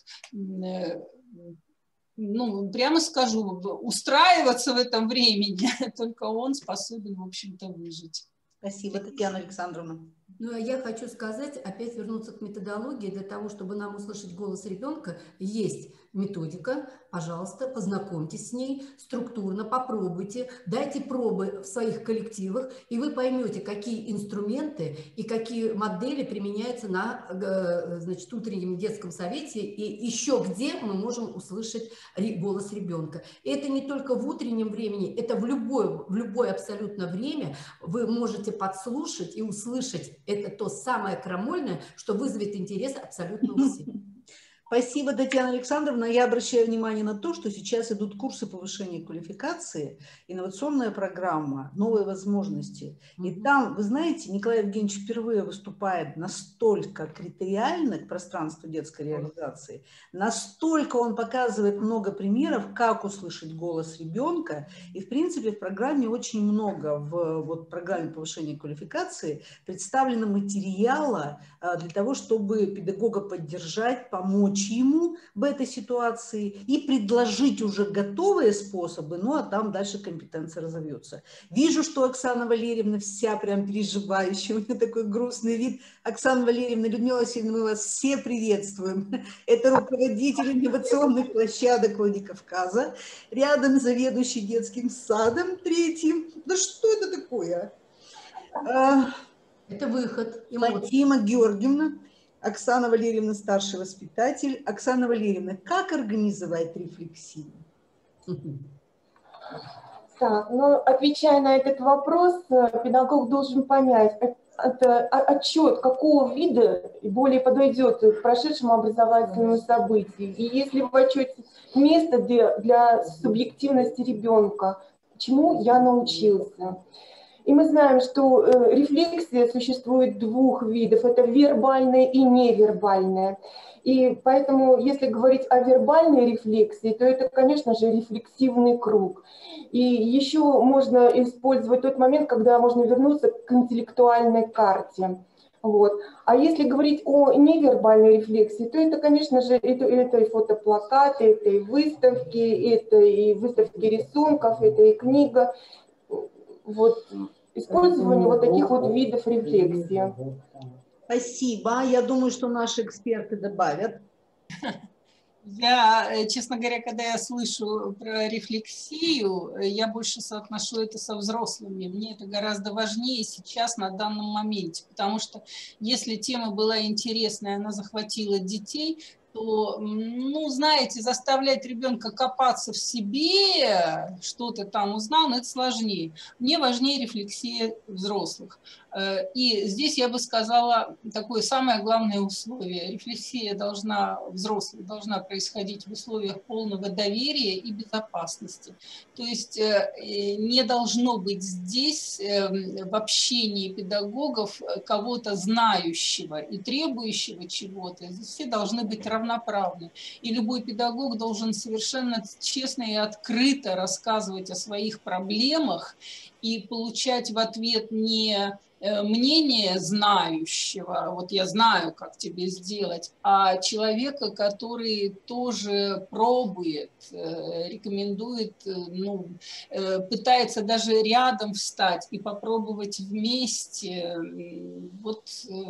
ну, прямо скажу, устраиваться в этом времени, только он способен, в общем-то, выжить. Спасибо, Татьяна Александровна. Ну, а я хочу сказать, опять вернуться к методологии. Для того, чтобы нам услышать голос ребенка, есть методика. Пожалуйста, познакомьтесь с ней, структурно попробуйте, дайте пробы в своих коллективах, и вы поймете, какие инструменты и какие модели применяются на, значит, утреннем детском совете, и еще где мы можем услышать голос ребенка. И это не только в утреннем времени, это в любое, в любое абсолютно время вы можете подслушать и услышать. Это то самое крамольное, что вызовет интерес абсолютно у всех. Спасибо, Татьяна Александровна. Я обращаю внимание на то, что сейчас идут курсы повышения квалификации, инновационная программа, новые возможности. И там, вы знаете, Николай Евгеньевич впервые выступает настолько критериально к пространству детской реализации, настолько он показывает много примеров, как услышать голос ребенка. И, в принципе, в программе очень много, в вот, программе повышения квалификации представлено материала для того, чтобы педагога поддержать, помочь ему в этой ситуации и предложить уже готовые способы, ну а там дальше компетенция разовьется. Вижу, что Оксана Валерьевна вся прям переживающая, у нее такой грустный вид. Оксана Валерьевна, Людмила Васильевна, мы вас все приветствуем. Это руководитель инновационных площадок Владикавказа, рядом заведующий детским садом третьим. Да что это такое? Это выход. Фатима Георгиевна. Оксана Валерьевна, старший воспитатель. Оксана Валерьевна, как организовать рефлексию? Так, ну, отвечая на этот вопрос, педагог должен понять, это отчет какого вида более подойдет к прошедшему образовательному событию. И если в отчете место для, для субъективности ребенка, чему я научился. И мы знаем, что э, рефлексия существует двух видов, это вербальная и невербальная. И поэтому, если говорить о вербальной рефлексии, то это, конечно же, рефлексивный круг. И еще можно использовать тот момент, когда можно вернуться к интеллектуальной карте. Вот. А если говорить о невербальной рефлексии, то это, конечно же, это, это и фотоплакаты, это и выставки, это и выставки рисунков, это и книга. Вот, использование вот таких вот видов рефлексии. Спасибо. Я думаю, что наши эксперты добавят. Я, честно говоря, когда я слышу про рефлексию, я больше соотношу это со взрослыми. Мне это гораздо важнее сейчас, на данном моменте. Потому что если тема была интересная, она захватила детей, то, ну, знаете, заставлять ребенка копаться в себе, что-то там узнал, но это сложнее. Мне важнее рефлексия взрослых. И здесь я бы сказала такое самое главное условие. Рефлексия должна, взрослых, должна происходить в условиях полного доверия и безопасности. То есть не должно быть здесь в общении педагогов кого-то знающего и требующего чего-то. Здесь все должны быть равноправны. И любой педагог должен совершенно честно и открыто рассказывать о своих проблемах и получать в ответ не мнение знающего, вот я знаю, как тебе сделать, а человека, который тоже пробует, рекомендует, ну, пытается даже рядом встать и попробовать вместе. Вот,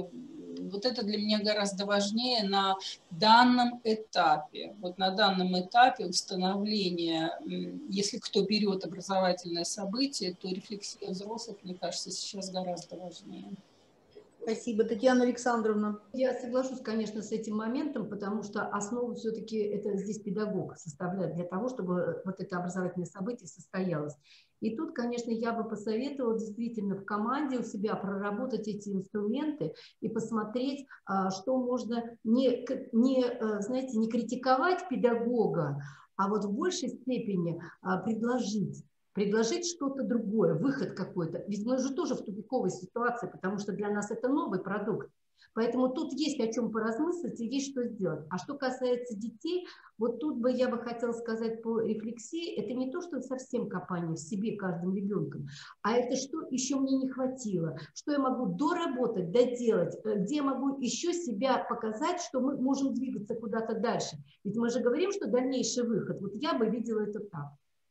вот это для меня гораздо важнее на данном этапе. Вот на данном этапе установления, если кто берет образовательное событие, то рефлексия взрослых, мне кажется, сейчас гораздо важнее. Спасибо. Татьяна Александровна. Я соглашусь, конечно, с этим моментом, потому что основу все-таки это здесь педагог составляет для того, чтобы вот это образовательное событие состоялось. И тут, конечно, я бы посоветовала действительно в команде у себя проработать эти инструменты и посмотреть, что можно не, не, знаете, не критиковать педагога, а вот в большей степени предложить. Предложить что-то другое, выход какой-то. Ведь мы же тоже в тупиковой ситуации, потому что для нас это новый продукт. Поэтому тут есть о чем поразмыслить и есть что сделать. А что касается детей, вот тут бы я бы хотела сказать по рефлексии, это не то, что совсем копание в себе каждым ребенком, а это что еще мне не хватило, что я могу доработать, доделать, где я могу еще себя показать, что мы можем двигаться куда-то дальше. Ведь мы же говорим, что дальнейший выход. Вот я бы видела это так.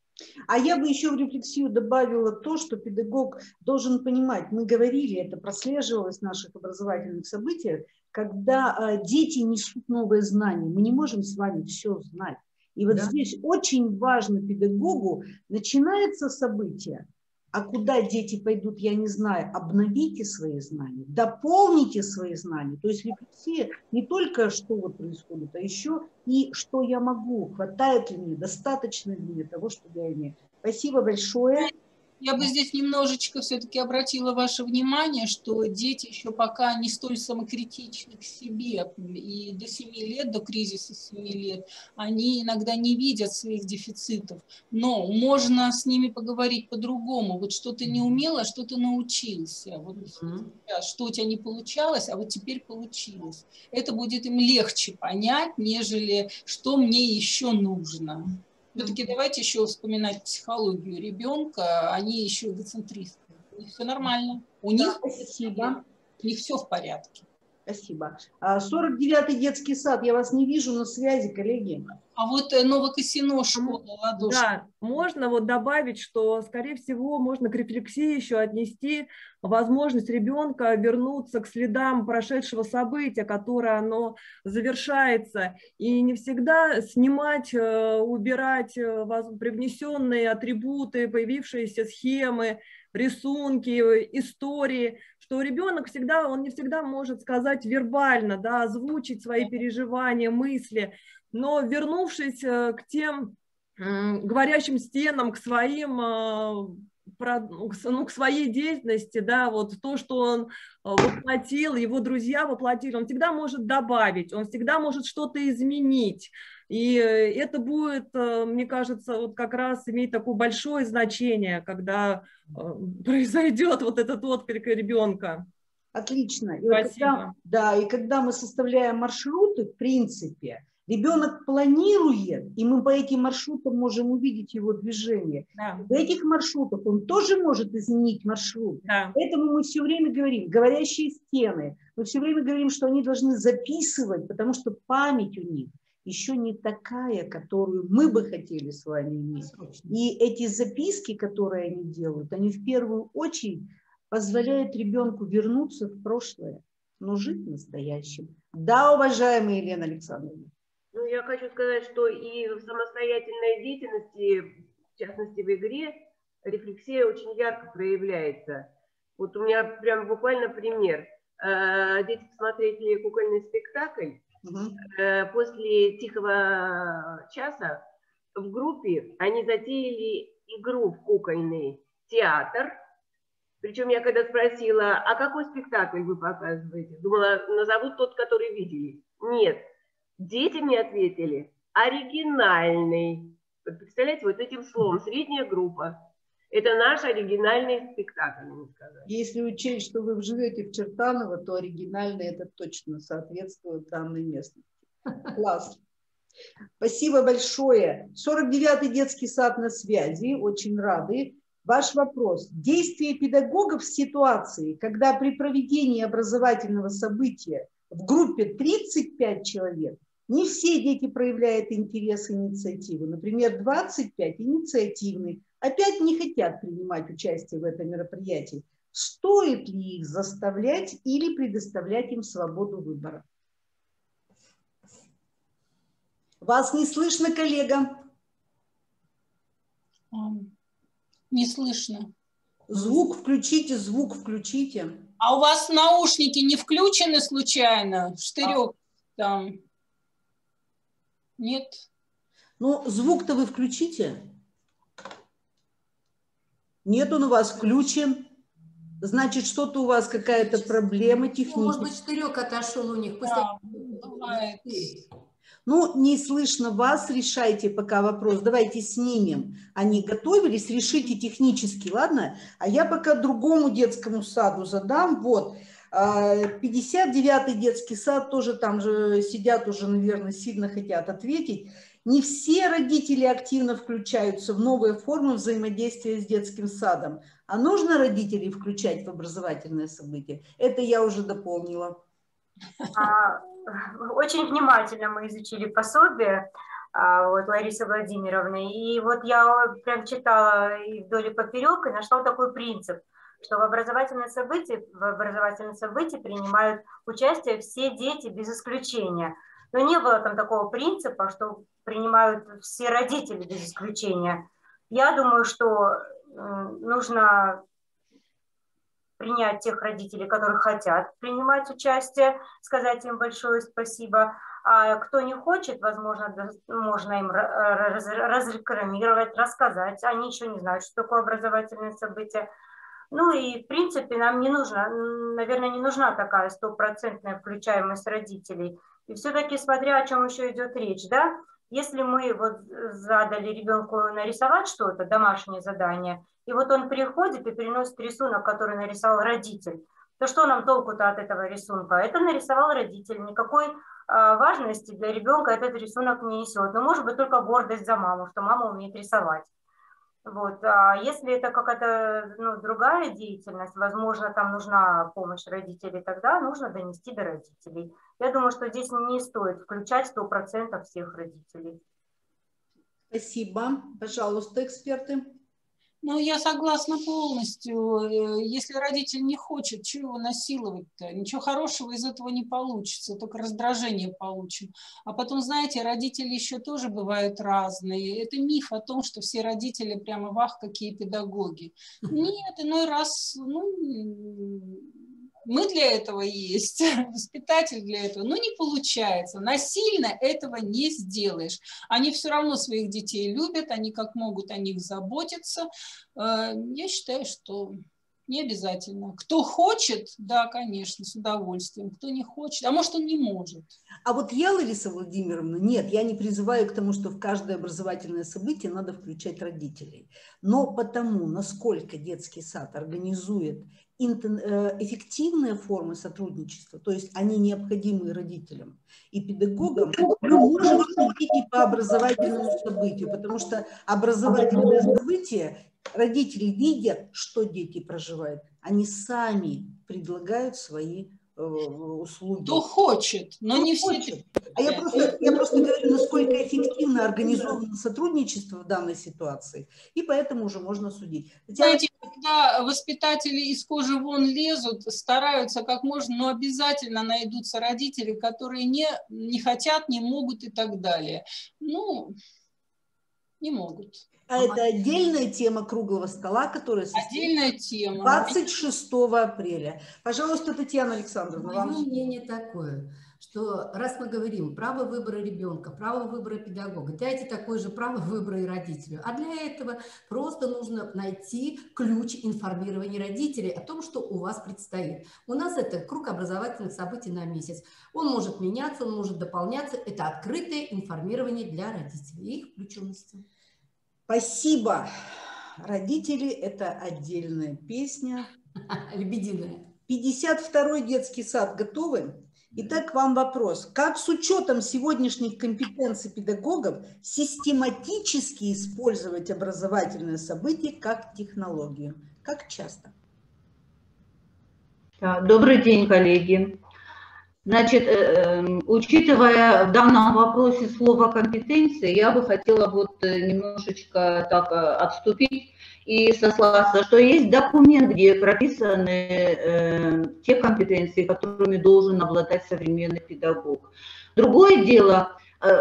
А я бы еще в рефлексию добавила то, что педагог должен понимать, мы говорили, это прослеживалось в наших образовательных событиях, когда дети несут новые знания, мы не можем с вами все знать. И вот да. Здесь очень важно педагогу, начинается событие, а куда дети пойдут, я не знаю, обновите свои знания, дополните свои знания. То есть рефлексия не только что вот происходит, а еще и что я могу, хватает ли мне, достаточно ли мне того, что я имею. Спасибо большое. Я бы здесь немножечко все-таки обратила ваше внимание, что дети еще пока не столь самокритичны к себе. И до семи лет, до кризиса семи лет, они иногда не видят своих дефицитов. Но можно с ними поговорить по-другому. Вот что ты не умел, а что ты научился. Вот mm-hmm. что у тебя не получалось, а вот теперь получилось. Это будет им легче понять, нежели что мне еще нужно. Все-таки давайте еще вспоминать психологию ребенка, они еще эгоцентристы. У них все нормально, у них, да, спасибо. У них все в порядке. Спасибо. сорок девятый детский сад, я вас не вижу на связи, коллеги. А вот Новокосино школа, ладошка. Да, можно вот добавить, что, скорее всего, можно к рефлексии еще отнести возможность ребенка вернуться к следам прошедшего события, которое оно завершается, и не всегда снимать, убирать привнесенные атрибуты, появившиеся схемы, рисунки, истории, что ребенок всегда, он не всегда может сказать вербально, да, озвучить свои переживания, мысли, но вернувшись к тем говорящим стенам, к своим, ну, к своей деятельности, да, вот то, что он воплотил, его друзья воплотили, он всегда может добавить, он всегда может что-то изменить. И это будет, мне кажется, вот как раз иметь такое большое значение, когда произойдет вот этот отклик ребенка. Отлично. И Спасибо. вот когда, да, и когда мы составляем маршруты, в принципе, ребенок планирует, и мы по этим маршрутам можем увидеть его движение. Да. В этих маршрутах он тоже может изменить маршрут. Да. Поэтому мы все время говорим, говорящие стены, мы все время говорим, что они должны записывать, потому что память у них еще не такая, которую мы бы хотели с вами иметь. И эти записки, которые они делают, они в первую очередь позволяют ребенку вернуться в прошлое, но жить настоящим. Да, уважаемая Елена Александровна. Ну, я хочу сказать, что и в самостоятельной деятельности, в частности в игре, рефлексия очень ярко проявляется. Вот у меня прям буквально пример. Дети посмотрели кукольный спектакль. Угу. После тихого часа в группе они затеяли игру в кукольный театр. Причем я когда спросила, а какой спектакль вы показываете? Думала, назовут тот, который видели. Нет. Дети мне ответили, оригинальный. Вот представляете, вот этим словом, средняя группа. Это наш оригинальный спектакль, мне сказали. Если учесть, что вы живете в Чертаново, то оригинальный это точно соответствует данной местности. Класс. Спасибо большое. сорок девятый детский сад на связи. Очень рады. Ваш вопрос. Действия педагогов в ситуации, когда при проведении образовательного события в группе тридцать пять человек, не все дети проявляют интерес и инициативу. Например, двадцать пять инициативны, опять не хотят принимать участие в этом мероприятии. Стоит ли их заставлять или предоставлять им свободу выбора? Вас не слышно, коллега? Не слышно. Звук включите, звук включите. А у вас наушники не включены случайно? Штырек там. Нет? Ну, звук-то вы включите. Нет, он у вас включен. Значит, что-то у вас какая-то проблема техническая. Может быть, штырек отошел у них. Да, бывает. Ну, не слышно вас, решайте пока вопрос. Давайте снимем. Они готовились, решите технически, ладно? А я пока другому детскому саду задам. Вот, пятьдесят девятый детский сад, тоже там же сидят уже, наверное, сильно хотят ответить. Не все родители активно включаются в новые формы взаимодействия с детским садом. А нужно родителей включать в образовательное событие? Это я уже дополнила. Очень внимательно мы изучили пособие вот, Ларисы Владимировны, и вот я прям читала и вдоль и поперек, и нашла такой принцип, что в образовательном событии, в образовательном событии принимают участие все дети без исключения. Но не было там такого принципа, что принимают все родители без исключения. Я думаю, что нужно принять тех родителей, которые хотят принимать участие, сказать им большое спасибо. А кто не хочет, возможно, можно им разрекламировать, рассказать. Они еще не знают, что такое образовательное событие. Ну и, в принципе, нам не нужно, наверное, не нужна такая стопроцентная включаемость родителей. И все-таки, смотря о чем еще идет речь, да, если мы вот задали ребенку нарисовать что-то, домашнее задание, и вот он приходит и приносит рисунок, который нарисовал родитель, то что нам толку-то от этого рисунка? Это нарисовал родитель, никакой а, важности для ребенка этот рисунок не несет. Но может быть только гордость за маму, что мама умеет рисовать. Вот. А если это какая-то ну, другая деятельность, возможно, там нужна помощь родителей, тогда нужно донести до родителей. Я думаю, что здесь не стоит включать сто процентов всех родителей. Спасибо. Пожалуйста, эксперты. Ну, я согласна полностью. Если родитель не хочет, чего его насиловать-то? Ничего хорошего из этого не получится, только раздражение получим. А потом, знаете, родители еще тоже бывают разные. Это миф о том, что все родители прямо вах, какие педагоги. Нет, иной раз, ну, Мы для этого есть, воспитатель для этого. Но не получается. Насильно этого не сделаешь. Они все равно своих детей любят, они как могут о них заботиться. Я считаю, что не обязательно. Кто хочет, да, конечно, с удовольствием. Кто не хочет, а может, он не может. А вот я, Лариса Владимировна, нет, я не призываю к тому, что в каждое образовательное событие надо включать родителей. Но потому, насколько детский сад организует эффективные формы сотрудничества, то есть они необходимы родителям и педагогам, мы можем судить и по образовательному событию, потому что образовательное событие родители видят, что дети проживают, они сами предлагают свои э, услуги. Кто хочет, но Кто не хочет. Все. А я просто, я просто говорю, насколько эффективно организовано сотрудничество в данной ситуации, и поэтому уже можно судить. Знаете, когда воспитатели из кожи вон лезут, стараются как можно, но обязательно найдутся родители, которые не, не хотят, не могут и так далее. Ну, не могут. А это отдельная тема круглого стола, которая отдельная тема. двадцать шестого апреля. Пожалуйста, Татьяна Александровна. Мое вам... мнение такое, что раз мы говорим право выбора ребенка, право выбора педагога, дайте такое же право выбора и родителю. А для этого просто нужно найти ключ информирования родителей о том, что у вас предстоит. У нас это круг образовательных событий на месяц. Он может меняться, он может дополняться. Это открытое информирование для родителей и их включенности. Спасибо. Родители – это отдельная песня. Лебединая. пятьдесят второй детский сад готовы? Итак, вам вопрос. Как с учетом сегодняшних компетенций педагогов систематически использовать образовательное событие как технологию? Как часто? Добрый день, коллеги. Значит, учитывая в данном вопросе слово компетенции, я бы хотела вот немножечко так отступить и сослаться, что есть документ, где прописаны те компетенции, которыми должен обладать современный педагог. Другое дело,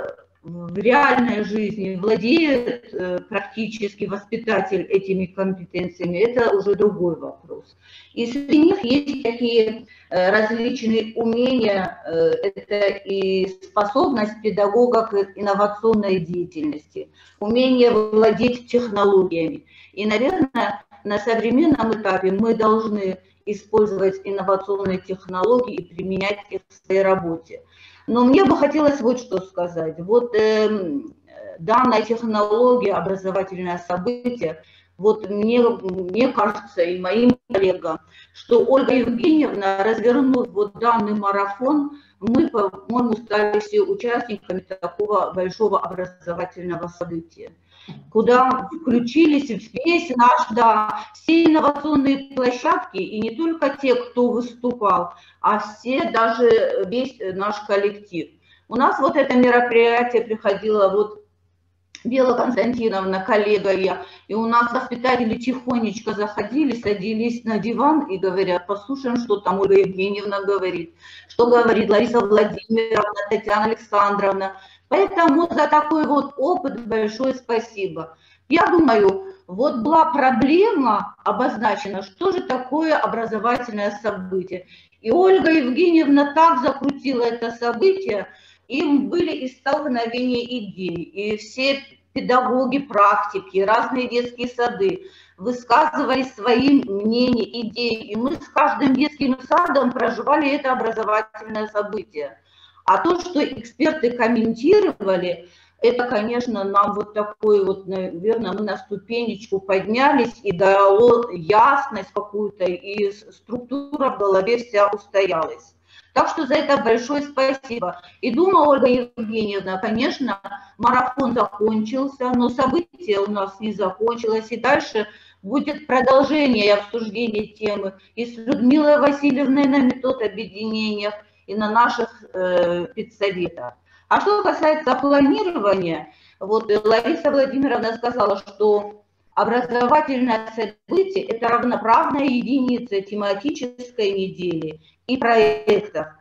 в реальной жизни владеет практически воспитатель этими компетенциями, это уже другой вопрос. И среди них есть такие различные умения, это и способность педагога к инновационной деятельности, умение владеть технологиями. И, наверное, на современном этапе мы должны использовать инновационные технологии и применять их в своей работе. Но мне бы хотелось вот что сказать. Вот э, данная технология, образовательное событие, вот мне, мне кажется и моим коллегам, что Ольга Евгеньевна, развернув вот данный марафон, мы, по-моему, стали все участниками такого большого образовательного события, куда включились весь наш, да, все инновационные площадки, и не только те, кто выступал, а все, даже весь наш коллектив. У нас вот это мероприятие приходило, вот Бела Константиновна, коллега я, и у нас воспитатели тихонечко заходили, садились на диван и говорят: послушаем, что там Ольга Евгеньевна говорит, что говорит Лариса Владимировна, Татьяна Александровна. Поэтому за такой вот опыт большое спасибо. Я думаю, вот была проблема обозначена, что же такое образовательное событие. И Ольга Евгеньевна так закрутила это событие, им были и столкновения идей, и все педагоги, практики, разные детские сады высказывали свои мнения, идеи, и мы с каждым детским садом проживали это образовательное событие. А то, что эксперты комментировали, это, конечно, нам вот такой вот, наверное, мы на ступенечку поднялись и дало ясность какую-то, и структура в голове вся устоялась. Так что за это большое спасибо. И думаю, Ольга Евгеньевна, конечно, марафон закончился, но событие у нас не закончилось, и дальше будет продолжение и обсуждение темы и с Людмилой Васильевной на метод-объединениях, и на наших э, педсоветах. А что касается планирования, вот Лариса Владимировна сказала, что образовательное событие – это равноправная единица тематической недели и проектов.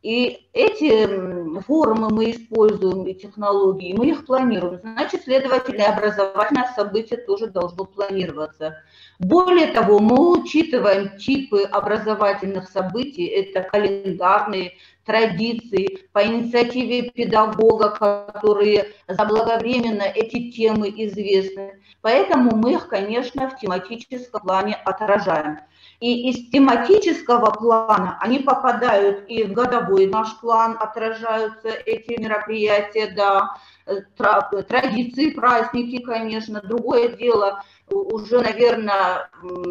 И эти формы мы используем, и технологии, мы их планируем. Значит, следовательно, образовательное событие тоже должно планироваться. Более того, мы учитываем типы образовательных событий, это календарные, традиции, по инициативе педагога, которые заблаговременно эти темы известны. Поэтому мы их, конечно, в тематическом плане отражаем. И из тематического плана они попадают и в годовой наш план, отражаются эти мероприятия, да, традиции, праздники, конечно. Другое дело, уже, наверное,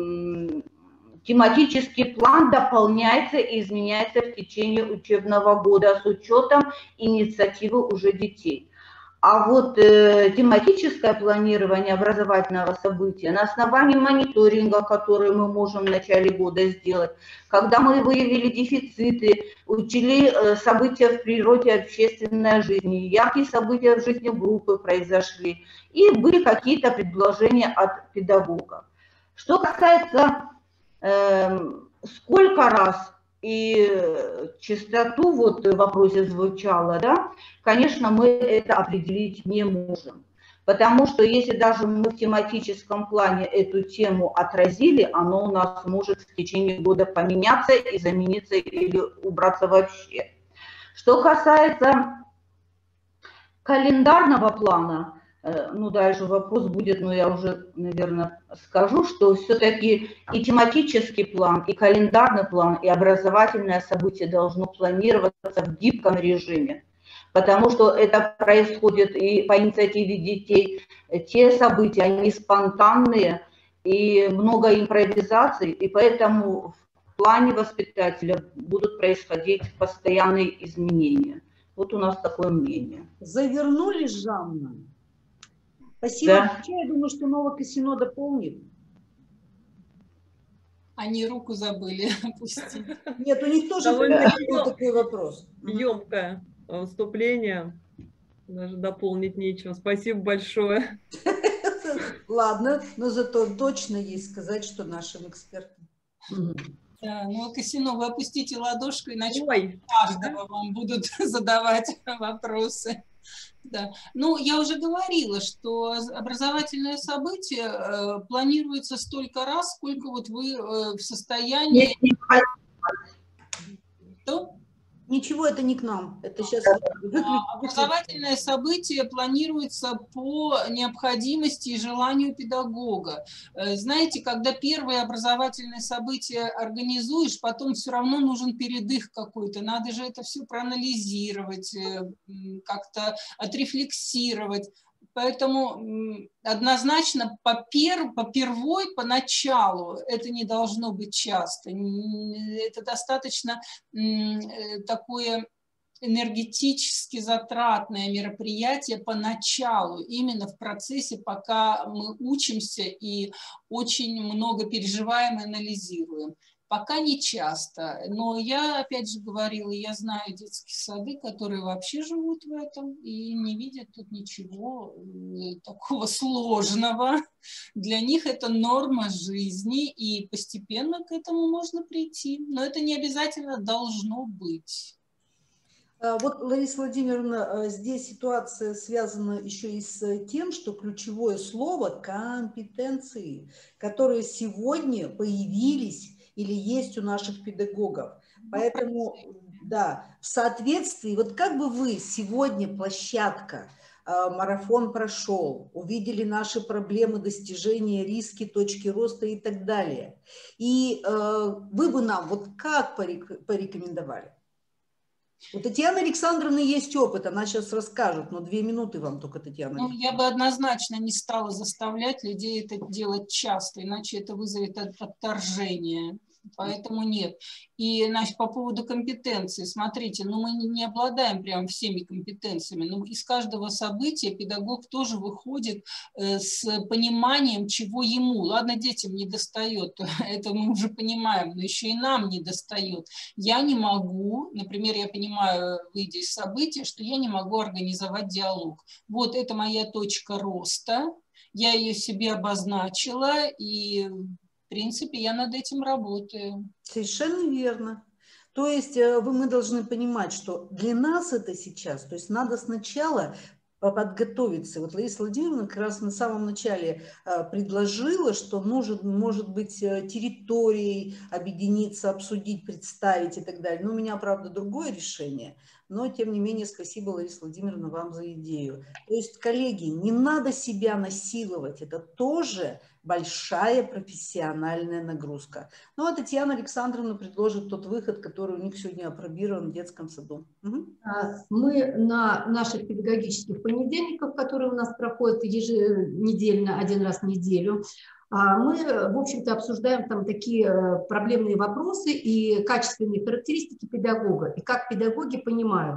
тематический план дополняется и изменяется в течение учебного года с учетом инициативы уже детей. А вот э, тематическое планирование образовательного события на основании мониторинга, который мы можем в начале года сделать, когда мы выявили дефициты, учили э, события в природе общественной жизни, яркие события в жизни группы произошли, и были какие-то предложения от педагогов. Что касается э, сколько раз и частоту, вот в вопросе звучало, да, конечно, мы это определить не можем. Потому что если даже мы в тематическом плане эту тему отразили, оно у нас может в течение года поменяться и замениться или убраться вообще. Что касается календарного плана, ну, дальше вопрос будет, но я уже, наверное, скажу, что все-таки и тематический план, и календарный план, и образовательное событие должно планироваться в гибком режиме, потому что это происходит и по инициативе детей. Те события, они спонтанные, и много импровизаций, и поэтому в плане воспитателя будут происходить постоянные изменения. Вот у нас такое мнение. Завернули, Жанна? Спасибо. Да. Я думаю, что Новая Косино дополнит. Они руку забыли опустить. Нет, у них тоже был такой вопрос. Емкое выступление. Даже дополнить нечего. Спасибо большое. Ладно, но зато точно есть сказать, что нашим экспертам. Да, ну, Косино, вы опустите ладошку, иначе Ой, каждого да? вам будут задавать вопросы. Да. Ну, я уже говорила, что образовательное событие э, планируется столько раз, сколько вот вы э, в состоянии... Что? Ничего, это не к нам. Это сейчас... Образовательное событие планируется по необходимости и желанию педагога. Знаете, когда первое образовательное событие организуешь, потом все равно нужен передых какой-то. Надо же это все проанализировать, как-то отрефлексировать. Поэтому однозначно по, пер, по первой, по началу это не должно быть часто. Это достаточно такое энергетически затратное мероприятие по началу, именно в процессе, пока мы учимся и очень много переживаем и анализируем. Пока не часто, но я опять же говорила, я знаю детские сады, которые вообще живут в этом и не видят тут ничего такого сложного. Для них это норма жизни, и постепенно к этому можно прийти, но это не обязательно должно быть. Вот, Лариса Владимировна, здесь ситуация связана еще и с тем, что ключевое слово – компетенции, которые сегодня появились или есть у наших педагогов. Поэтому, да, в соответствии, вот как бы вы сегодня площадка, марафон прошел, увидели наши проблемы, достижения, риски, точки роста и так далее. И э, вы бы нам вот как порекомендовали? У Татьяны Александровны есть опыт, она сейчас расскажет, но две минуты вам только, Татьяна. Ну, я бы однозначно не стала заставлять людей это делать часто, иначе это вызовет отторжение. Поэтому нет. И, значит, по поводу компетенции, смотрите, ну мы не, не обладаем прям всеми компетенциями, но из каждого события педагог тоже выходит э, с пониманием, чего ему. Ладно, детям не достает, это мы уже понимаем, но еще и нам не достает. Я не могу, например, я понимаю, выйдя из события, что я не могу организовать диалог. Вот это моя точка роста, я ее себе обозначила, и в принципе, я над этим работаю. Совершенно верно. То есть вы, мы должны понимать, что для нас это сейчас, то есть надо сначала подготовиться. Вот Лариса Владимировна как раз на самом начале предложила, что нужен, может быть, территорией объединиться, обсудить, представить и так далее. Но у меня, правда, другое решение. Но, тем не менее, спасибо, Лариса Владимировна, вам за идею. То есть, коллеги, не надо себя насиловать. Это тоже большая профессиональная нагрузка. Ну, а Татьяна Александровна предложит тот выход, который у них сегодня опробирован в детском саду. Угу. Мы на наших педагогических понедельниках, которые у нас проходят еженедельно, один раз в неделю, мы, в общем-то, обсуждаем там такие проблемные вопросы и качественные характеристики педагога, и как педагоги понимают.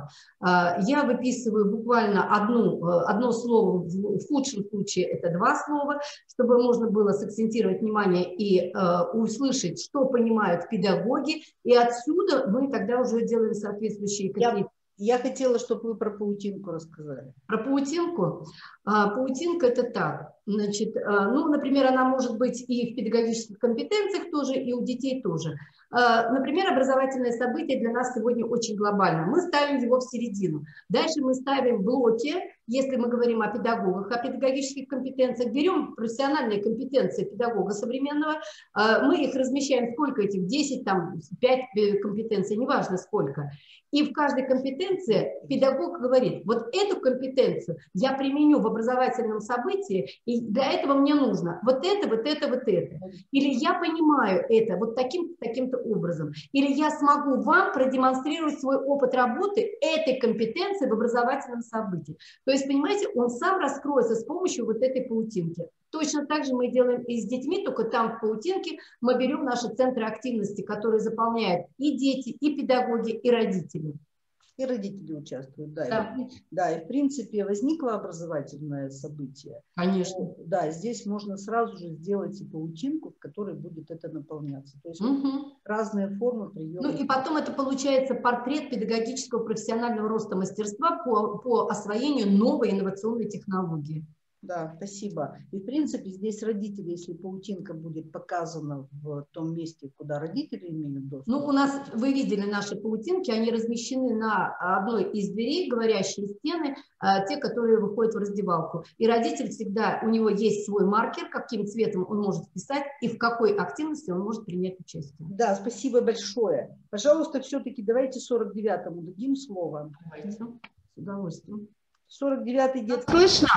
Я выписываю буквально одну, одно слово, в худшем случае это два слова, чтобы можно было сакцентировать внимание и услышать, что понимают педагоги, и отсюда мы тогда уже делаем соответствующие какие-то. Я хотела, чтобы вы про паутинку рассказали. Про паутинку? А, паутинка – это так. Значит, а, ну, например, она может быть и в педагогических компетенциях тоже, и у детей тоже. А, например, образовательное событие для нас сегодня очень глобально. Мы ставим его в середину. Дальше мы ставим блоки, если мы говорим о педагогах, о педагогических компетенциях. Берем профессиональные компетенции педагога современного, а, мы их размещаем, сколько этих, десять, там, пять компетенций, неважно сколько. И в каждой компетенции педагог говорит, вот эту компетенцию я применю в образовательном событии, и для этого мне нужно вот это, вот это, вот это. Или я понимаю это вот таким, таким-то образом. Или я смогу вам продемонстрировать свой опыт работы этой компетенции в образовательном событии. То есть, понимаете, он сам раскроется с помощью вот этой паутинки. Точно так же мы делаем и с детьми, только там в паутинке мы берем наши центры активности, которые заполняют и дети, и педагоги, и родители. И родители участвуют, да. Да, и, да, и в принципе возникло образовательное событие. Конечно. Да, здесь можно сразу же сделать и паутинку, в которой будет это наполняться. То есть угу. разные формы приема. Ну и потом это получается портрет педагогического профессионального роста мастерства по, по освоению новой инновационной технологии. Да, спасибо. И, в принципе, здесь родители, если паутинка будет показана в том месте, куда родители имеют доступ. Ну, у нас, вы видели наши паутинки, они размещены на одной из дверей, говорящие стены, те, которые выходят в раздевалку. И родитель всегда, у него есть свой маркер, каким цветом он может вписать и в какой активности он может принять участие. Да, спасибо большое. Пожалуйста, все-таки давайте сорок девятому дадим слово. Давайте, с удовольствием. сорок девятый детский. Слышно?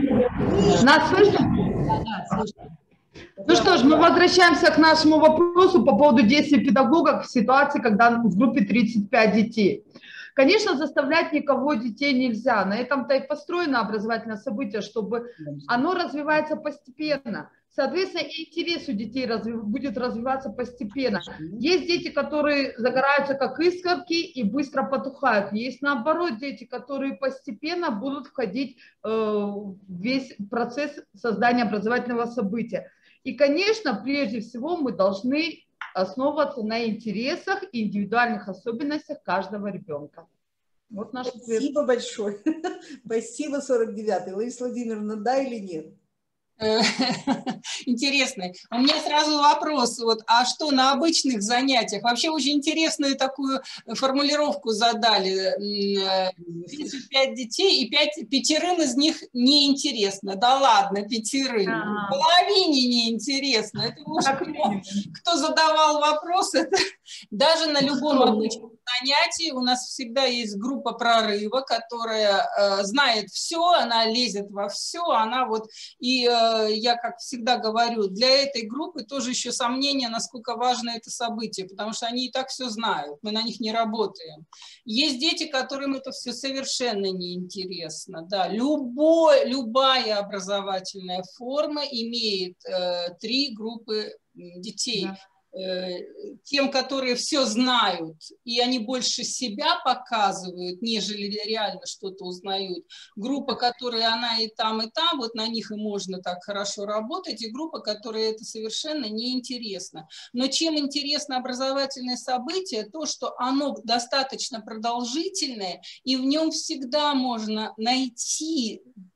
Нас слышно? Да, да, слышно. Ну что ж, мы возвращаемся к нашему вопросу по поводу действий педагогов в ситуации, когда в группе тридцать пять детей. Конечно, заставлять никого детей нельзя. На этом-то и построено образовательное событие, чтобы оно развивается постепенно. Соответственно, и интерес у детей развив... будет развиваться постепенно. Есть дети, которые загораются как искорки и быстро потухают. Есть, наоборот, дети, которые постепенно будут входить э, в весь процесс создания образовательного события. И, конечно, прежде всего мы должны основываться на интересах и индивидуальных особенностях каждого ребенка. Вот наш ответ. Спасибо большое. Спасибо, сорок девятый. Лариса Владимировна, да или нет? Интересный. У меня сразу вопрос, вот, а что на обычных занятиях? Вообще очень интересную такую формулировку задали. тридцать пять детей, и пять, пятерым из них неинтересно. Да ладно, пятерым. А-а-а. Половине неинтересно. Это может, кто, кто задавал вопрос, это даже на любом обычном занятии у нас всегда есть группа прорыва, которая э, знает все, она лезет во все, она вот и э, я, как всегда говорю, для этой группы тоже еще сомнения, насколько важно это событие, потому что они и так все знают, мы на них не работаем. Есть дети, которым это все совершенно неинтересно. Да. Любой, любая образовательная форма имеет э, три группы детей. Да. Тем, которые все знают, и они больше себя показывают, нежели реально что-то узнают. Группа, которая она и там, и там, вот на них и можно так хорошо работать, и группа, которая это совершенно неинтересно. Но чем интересно образовательное событие, то, что оно достаточно продолжительное, и в нем всегда можно найти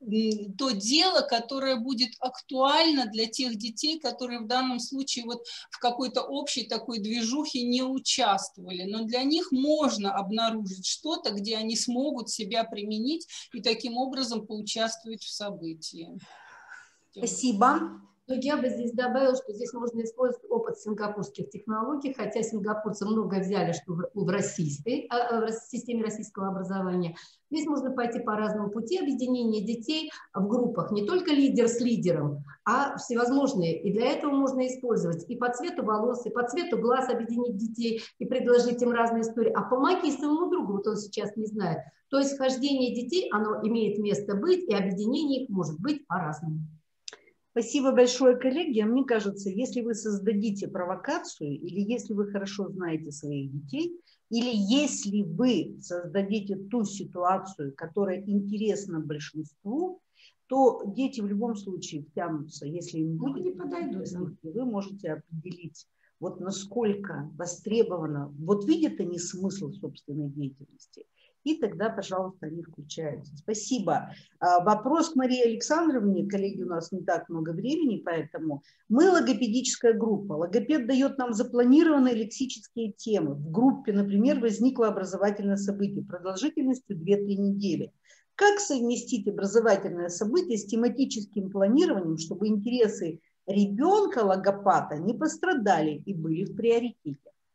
то дело, которое будет актуально для тех детей, которые в данном случае вот в какой-то общей такой движухе не участвовали. Но для них можно обнаружить что-то, где они смогут себя применить и таким образом поучаствовать в событии. Спасибо. Но я бы здесь добавила, что здесь можно использовать опыт сингапурских технологий, хотя сингапурцы много взяли, что в российской, в системе российского образования. Здесь можно пойти по разному пути объединения детей в группах, не только лидер с лидером, а всевозможные. И для этого можно использовать и по цвету волос, и по цвету глаз объединить детей, и предложить им разные истории. А помоги своему другу, вот он сейчас не знает. То есть хождение детей, оно имеет место быть, и объединение их может быть по-разному. Спасибо большое, коллеги. А мне кажется, если вы создадите провокацию, или если вы хорошо знаете своих детей, или если вы создадите ту ситуацию, которая интересна большинству, то дети в любом случае втянутся, если им будет. Ну, не подойдут. Вы можете определить, вот насколько востребовано, вот видят они смысл собственной деятельности, и тогда, пожалуйста, они включаются. Спасибо. Вопрос к Марии Александровне. Коллеги, у нас не так много времени, поэтому мы логопедическая группа. Логопед дает нам запланированные лексические темы. В группе, например, возникло образовательное событие продолжительностью две-три недели. Как совместить образовательное событие с тематическим планированием, чтобы интересы ребенка-логопата не пострадали и были в приоритете?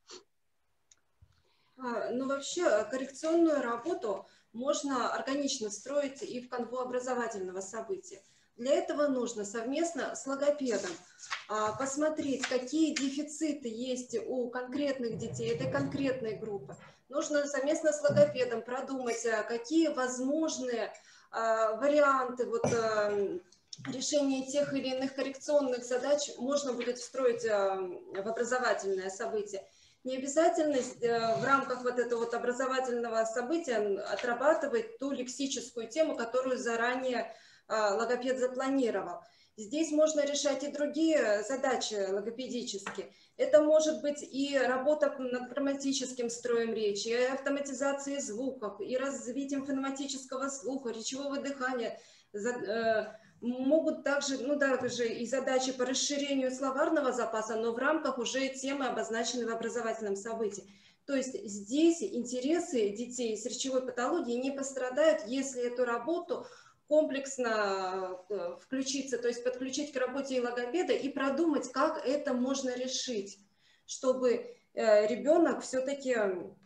Ну, вообще, коррекционную работу можно органично встроить и в канву образовательного события. Для этого нужно совместно с логопедом посмотреть, какие дефициты есть у конкретных детей, этой конкретной группы. Нужно совместно с логопедом продумать, какие возможные варианты вот, решения тех или иных коррекционных задач можно будет встроить в образовательное событие. Не обязательно в рамках вот этого вот образовательного события отрабатывать ту лексическую тему, которую заранее логопед запланировал. Здесь можно решать и другие задачи логопедические. Это может быть и работа над грамматическим строем речи, и автоматизацией звуков, и развитием фонематического слуха, речевого дыхания. Могут также, ну, также и задачи по расширению словарного запаса, но в рамках уже темы, обозначенной в образовательном событии. То есть здесь интересы детей с речевой патологией не пострадают, если эту работу комплексно включиться, то есть подключить к работе и логопеда и продумать, как это можно решить, чтобы ребенок все-таки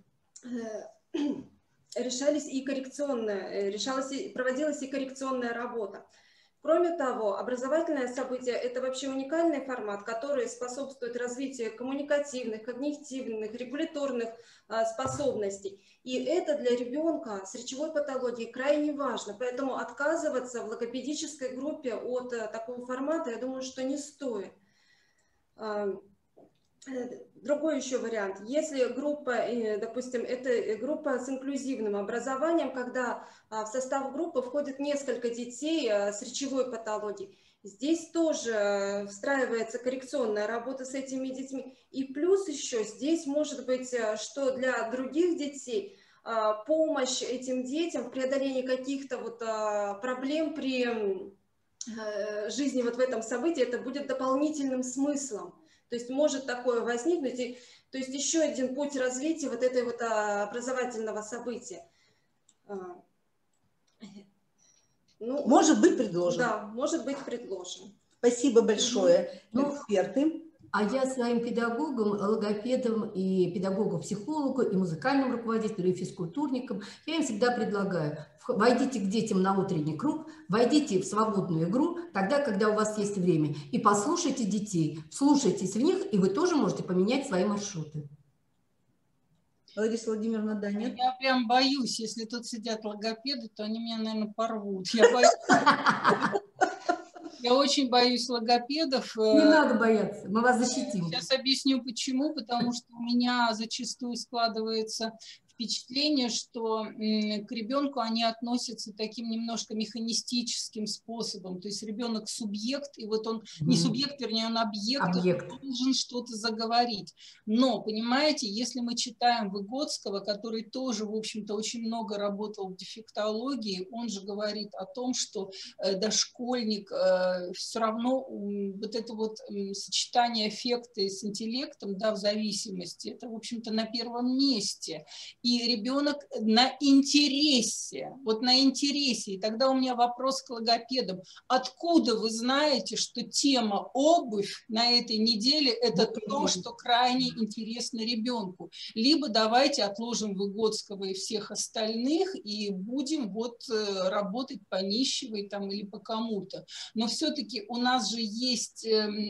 решались и коррекционная, решалась и проводилась и коррекционная работа. Кроме того, образовательное событие – это вообще уникальный формат, который способствует развитию коммуникативных, когнитивных, регуляторных а, способностей. И это для ребенка с речевой патологией крайне важно. Поэтому отказываться в логопедической группе от а, такого формата, я думаю, что не стоит. А, Другой еще вариант. Если группа, допустим, это группа с инклюзивным образованием, когда в состав группы входит несколько детей с речевой патологией, здесь тоже встраивается коррекционная работа с этими детьми. И плюс еще здесь может быть, что для других детей помощь этим детям в преодолении каких-то вот проблем при жизни вот в этом событии, это будет дополнительным смыслом. То есть может такое возникнуть, и, то есть еще один путь развития вот этой вот а, образовательного события. Ну, может быть предложен. Да, может быть предложен. Спасибо большое, ну, эксперты. А я своим педагогам, логопедам и педагогу-психологу, и музыкальным руководителю, и физкультурникам, я им всегда предлагаю, войдите к детям на утренний круг, войдите в свободную игру, тогда, когда у вас есть время, и послушайте детей, слушайтесь в них, и вы тоже можете поменять свои маршруты. Лариса Владимировна, да, нет? Я прям боюсь, если тут сидят логопеды, то они меня, наверное, порвут. Я боюсь. Я очень боюсь логопедов. Не надо бояться, мы вас защитим. Сейчас объясню почему. Потому что у меня зачастую складывается впечатление, что к ребенку они относятся таким немножко механистическим способом. То есть ребенок субъект, и вот он, не субъект, вернее, он объект, объект. Он должен что-то заговорить. Но, понимаете, если мы читаем Выгодского, который тоже, в общем-то, очень много работал в дефектологии, он же говорит о том, что дошкольник все равно вот это вот сочетание аффекта с интеллектом, да, в зависимости, это, в общем-то, на первом месте. И ребенок на интересе, вот на интересе. И тогда у меня вопрос к логопедам. Откуда вы знаете, что тема обувь на этой неделе – это то, что крайне интересно ребенку? Либо давайте отложим Выгодского и всех остальных и будем вот работать по Нищевой там или по кому-то. Но все-таки у нас же есть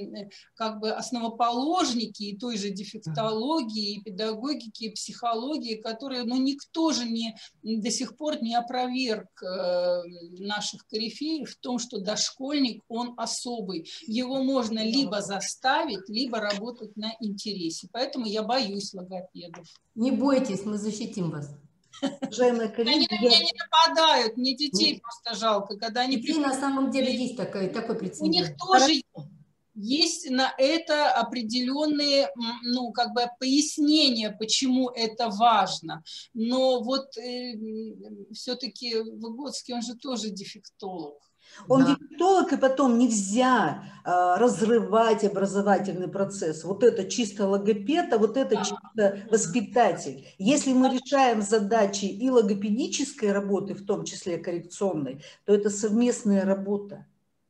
как бы основоположники и той же дефектологии, и педагогики, и психологии, которые, ну, никто же не, до сих пор не опроверг э, наших корифеев в том, что дошкольник, он особый. Его можно либо заставить, либо работать на интересе. Поэтому я боюсь логопедов. Не бойтесь, мы защитим вас. Уважаемые коллеги, они на меня не нападают, мне детей Нет. просто жалко. Когда они детей на самом деле есть такой, такой прецедент. У них тоже есть на это определенные, ну, как бы пояснения, почему это важно. Но вот э, все-таки Выгодский, он же тоже дефектолог. Он да. дефектолог, и потом нельзя э, разрывать образовательный процесс. Вот это чисто логопед, а вот это да. чисто воспитатель. Если мы решаем задачи и логопедической работы, в том числе коррекционной, то это совместная работа.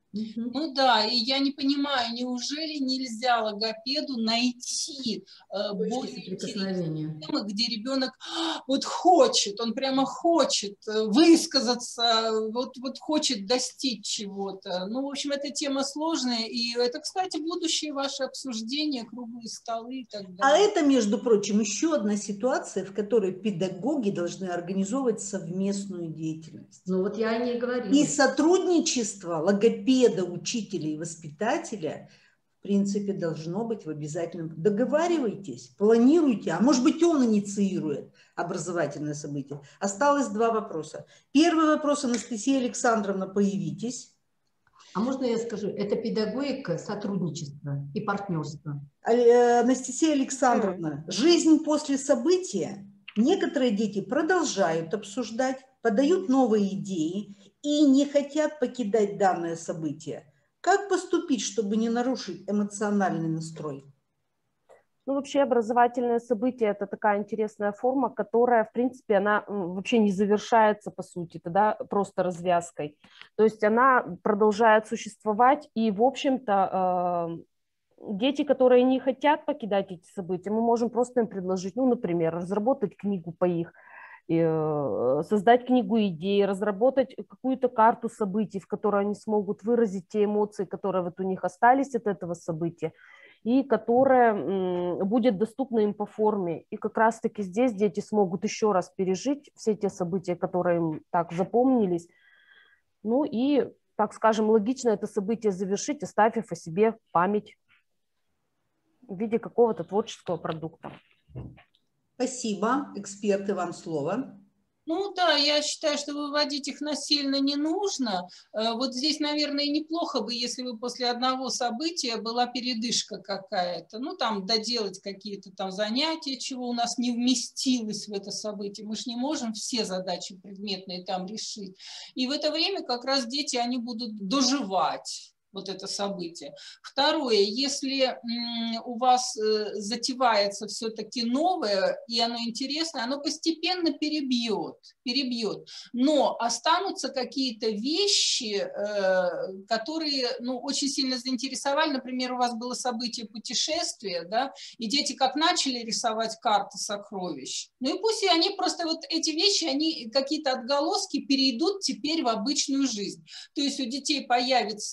Ну да, и я не понимаю, неужели нельзя логопеду найти э, более интересные темы, где ребенок вот хочет, он прямо хочет высказаться, вот, вот хочет достичь чего-то. Ну, в общем, эта тема сложная, и это, кстати, будущее ваше обсуждение, круглые столы и так далее. А это, между прочим, еще одна ситуация, в которой педагоги должны организовывать совместную деятельность. Ну вот я о ней говорила. И сотрудничество логопеда, учителя и воспитателя, в принципе, должно быть в обязательном. Договаривайтесь, планируйте, а может быть, он инициирует образовательное событие. Осталось два вопроса. Первый вопрос, Анастасия Александровна, появитесь. А можно я скажу, это педагогика, сотрудничество и партнерство. Анастасия Александровна, жизнь после события некоторые дети продолжают обсуждать, подают новые идеи и не хотят покидать данное событие. Как поступить, чтобы не нарушить эмоциональный настрой? Ну, вообще образовательное событие – это такая интересная форма, которая, в принципе, она вообще не завершается, по сути, да, просто развязкой. То есть она продолжает существовать, и, в общем-то, дети, которые не хотят покидать эти события, мы можем просто им предложить, ну, например, разработать книгу по их, создать книгу идей, разработать какую-то карту событий, в которой они смогут выразить те эмоции, которые вот у них остались от этого события, и которая будет доступна им по форме. И как раз-таки здесь дети смогут еще раз пережить все те события, которые им так запомнились. Ну и, так скажем, логично это событие завершить, оставив о себе память в виде какого-то творческого продукта. Спасибо. Эксперты, вам слово. Ну да, я считаю, что выводить их насильно не нужно. Вот здесь, наверное, неплохо бы, если бы после одного события была передышка какая-то. Ну там доделать какие-то там занятия, чего у нас не вместилось в это событие. Мы же не можем все задачи предметные там решить. И в это время как раз дети, они будут доживать вот это событие. Второе, если у вас затевается все-таки новое, и оно интересное, оно постепенно перебьет, перебьет. Но останутся какие-то вещи, которые, ну, очень сильно заинтересовали. Например, у вас было событие путешествия, да, и дети как начали рисовать карты сокровищ. Ну и пусть и они просто вот эти вещи, они какие-то отголоски перейдут теперь в обычную жизнь. То есть у детей появится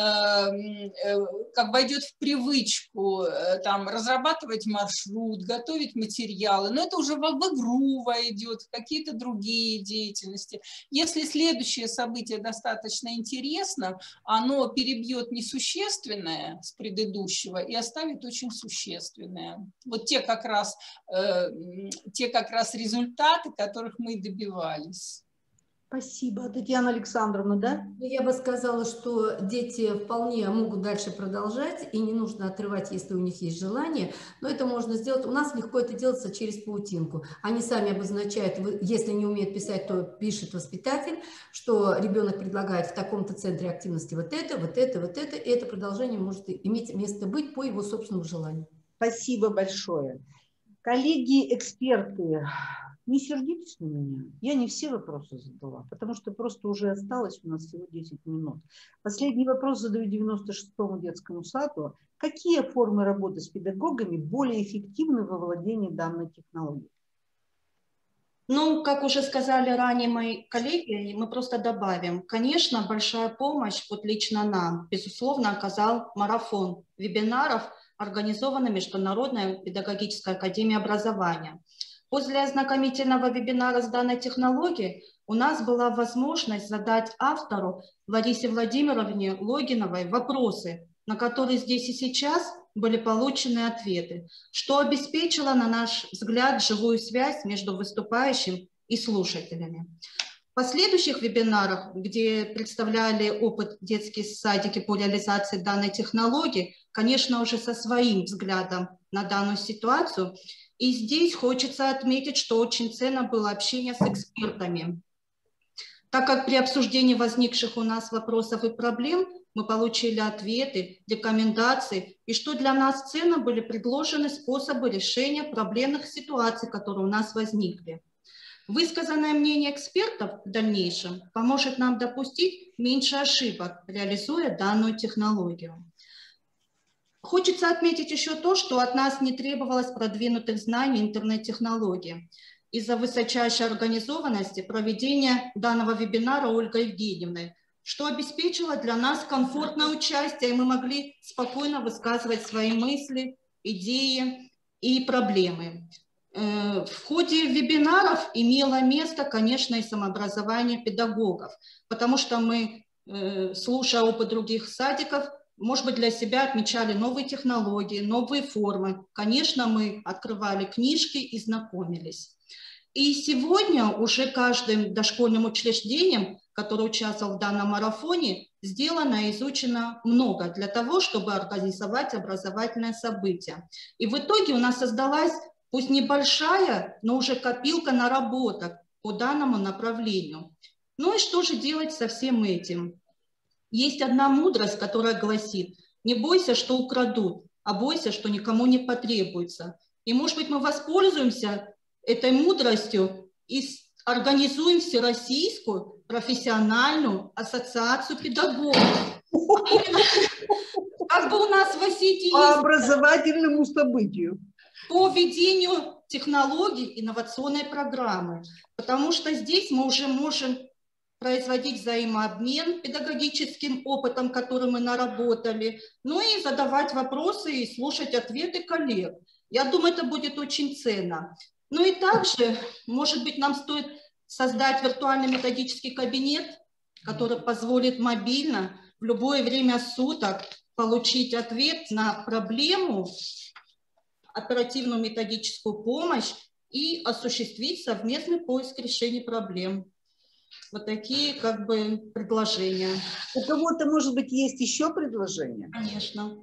как войдет в привычку там разрабатывать маршрут, готовить материалы, но это уже в игру войдет, в какие-то другие деятельности. Если следующее событие достаточно интересно, оно перебьет несущественное с предыдущего и оставит очень существенное. Вот те как раз, э, те как раз результаты, которых мы добивались. Спасибо. Татьяна Александровна, да? Я бы сказала, что дети вполне могут дальше продолжать, и не нужно отрывать, если у них есть желание, но это можно сделать. У нас легко это делается через паутинку. Они сами обозначают, если не умеют писать, то пишет воспитатель, что ребенок предлагает в таком-то центре активности вот это, вот это, вот это, и это продолжение может иметь место быть по его собственному желанию. Спасибо большое. Коллеги-эксперты, не сердитесь на меня, я не все вопросы задала, потому что просто уже осталось у нас всего десять минут. Последний вопрос задаю девяносто шестому детскому саду. Какие формы работы с педагогами более эффективны во владении данной технологией? Ну, как уже сказали ранее мои коллеги, мы просто добавим. Конечно, большая помощь, вот лично нам, безусловно, оказал марафон вебинаров, организованный Международной педагогической академией образования. После ознакомительного вебинара с данной технологией у нас была возможность задать автору Ларисе Владимировне Логиновой вопросы, на которые здесь и сейчас были получены ответы, что обеспечило, на наш взгляд, живую связь между выступающим и слушателями. В последующих вебинарах, где представляли опыт детские садики по реализации данной технологии, конечно, уже со своим взглядом на данную ситуацию. И здесь хочется отметить, что очень ценно было общение с экспертами, так как при обсуждении возникших у нас вопросов и проблем мы получили ответы, рекомендации, и что для нас ценно, были предложены способы решения проблемных ситуаций, которые у нас возникли. Высказанное мнение экспертов в дальнейшем поможет нам допустить меньше ошибок, реализуя данную технологию. Хочется отметить еще то, что от нас не требовалось продвинутых знаний интернет-технологий. Из-за высочайшей организованности проведения данного вебинара Ольгой Евгеньевной, что обеспечило для нас комфортное участие, и мы могли спокойно высказывать свои мысли, идеи и проблемы. В ходе вебинаров имело место, конечно, и самообразование педагогов, потому что мы, слушая опыт других садиков, может быть, для себя отмечали новые технологии, новые формы. Конечно, мы открывали книжки и знакомились. И сегодня уже каждым дошкольным учреждением, которое участвовало в данном марафоне, сделано и изучено много для того, чтобы организовать образовательное событие. И в итоге у нас создалась, пусть небольшая, но уже копилка наработок по данному направлению. Ну и что же делать со всем этим? Есть одна мудрость, которая гласит: не бойся, что украдут, а бойся, что никому не потребуется. И, может быть, мы воспользуемся этой мудростью и организуем всероссийскую профессиональную ассоциацию педагогов. Как бы у нас в Осетии есть... По образовательному событию. По введению технологий инновационной программы. Потому что здесь мы уже можем производить взаимообмен педагогическим опытом, который мы наработали, ну и задавать вопросы и слушать ответы коллег. Я думаю, это будет очень ценно. Ну и также, может быть, нам стоит создать виртуальный методический кабинет, который позволит мобильно в любое время суток получить ответ на проблему, оперативную методическую помощь и осуществить совместный поиск решений проблем. Вот такие как бы предложения. У кого-то, может быть, есть еще предложения? Конечно.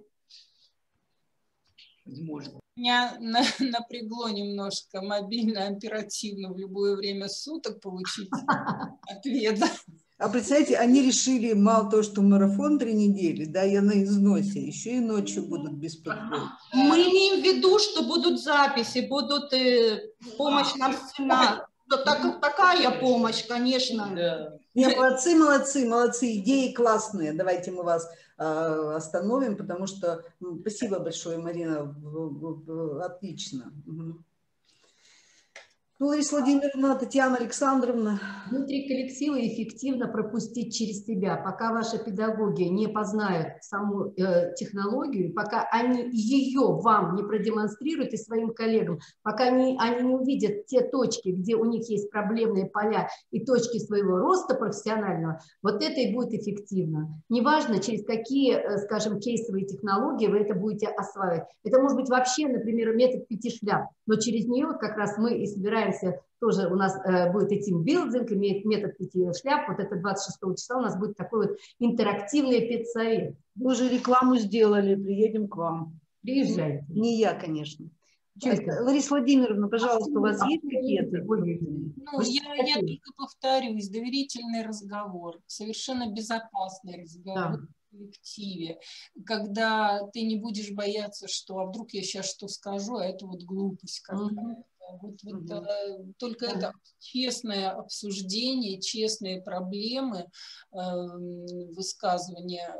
Можно. Меня напрягло немножко мобильно, оперативно в любое время суток получить ответ. А представляете, они решили мало того, что марафон три недели, да, я на износе, еще и ночью будут беспокоить. Мы имеем в виду, что будут записи, будут э, помощь нам сценарий. Так, такая помощь, конечно. Да. Не, молодцы, молодцы, молодцы, идеи классные. Давайте мы вас э, остановим, потому что... Ну, спасибо большое, Марина, отлично. Угу. Лариса Владимировна, Татьяна Александровна. Внутри коллектива эффективно пропустить через себя, пока ваши педагоги не познают саму э, технологию, пока они ее вам не продемонстрируют и своим коллегам, пока они, они не увидят те точки, где у них есть проблемные поля и точки своего роста профессионального, вот это и будет эффективно. Неважно, через какие, э, скажем, кейсовые технологии вы это будете осваивать. Это может быть вообще, например, метод пяти шляп, но через нее вот как раз мы и собираемся. Тоже у нас э, будет и тимбилдинг, имеет метод пяти шляп. Вот это двадцать шестого числа у нас будет такой вот интерактивный педсовет. Вы уже рекламу сделали, приедем к вам. Приезжайте. Не я, конечно. Лариса Владимировна, пожалуйста, у вас есть какие-то? Ну, я, я только повторюсь, доверительный разговор, совершенно безопасный разговор. Да. В коллективе, когда ты не будешь бояться, что а вдруг я сейчас что скажу, а это вот глупость какая-то. Вот, вот, mm-hmm. а, только yeah. это честное обсуждение, честные проблемы, э, высказывания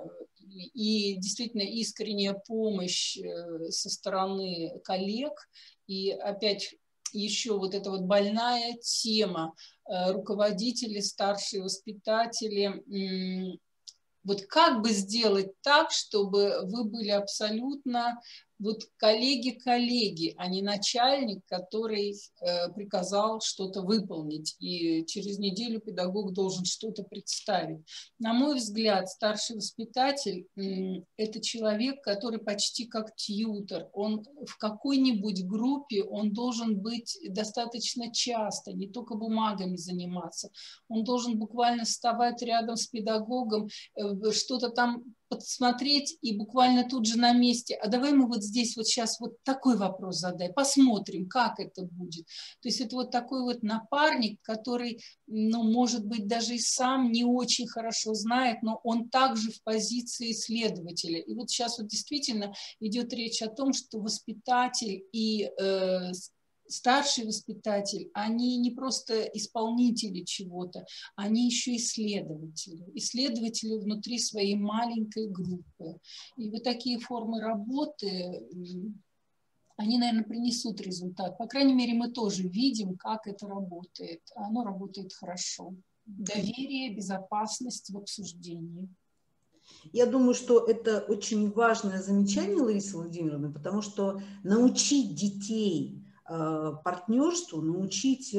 и действительно искренняя помощь э, со стороны коллег. И опять еще вот эта вот больная тема, э, руководители, старшие воспитатели, э, вот как бы сделать так, чтобы вы были абсолютно вот коллеги-коллеги, а не начальник, который э, приказал что-то выполнить, и через неделю педагог должен что-то представить. На мой взгляд, старший воспитатель э, – это человек, который почти как тьютор. Он в какой-нибудь группе, он должен быть достаточно часто, не только бумагами заниматься. Он должен буквально вставать рядом с педагогом, э, что-то там подсмотреть и буквально тут же на месте, а давай мы вот здесь вот сейчас вот такой вопрос задай, посмотрим, как это будет. То есть это вот такой вот напарник, который, ну, может быть, даже и сам не очень хорошо знает, но он также в позиции исследователя. И вот сейчас вот действительно идет речь о том, что воспитатель и э, старший воспитатель, они не просто исполнители чего-то, они еще исследователи. Исследователи внутри своей маленькой группы. И вот такие формы работы, они, наверное, принесут результат. По крайней мере, мы тоже видим, как это работает. Оно работает хорошо. Доверие, безопасность в обсуждении. Я думаю, что это очень важное замечание, Лариса Владимировна, потому что научить детей партнерству, научить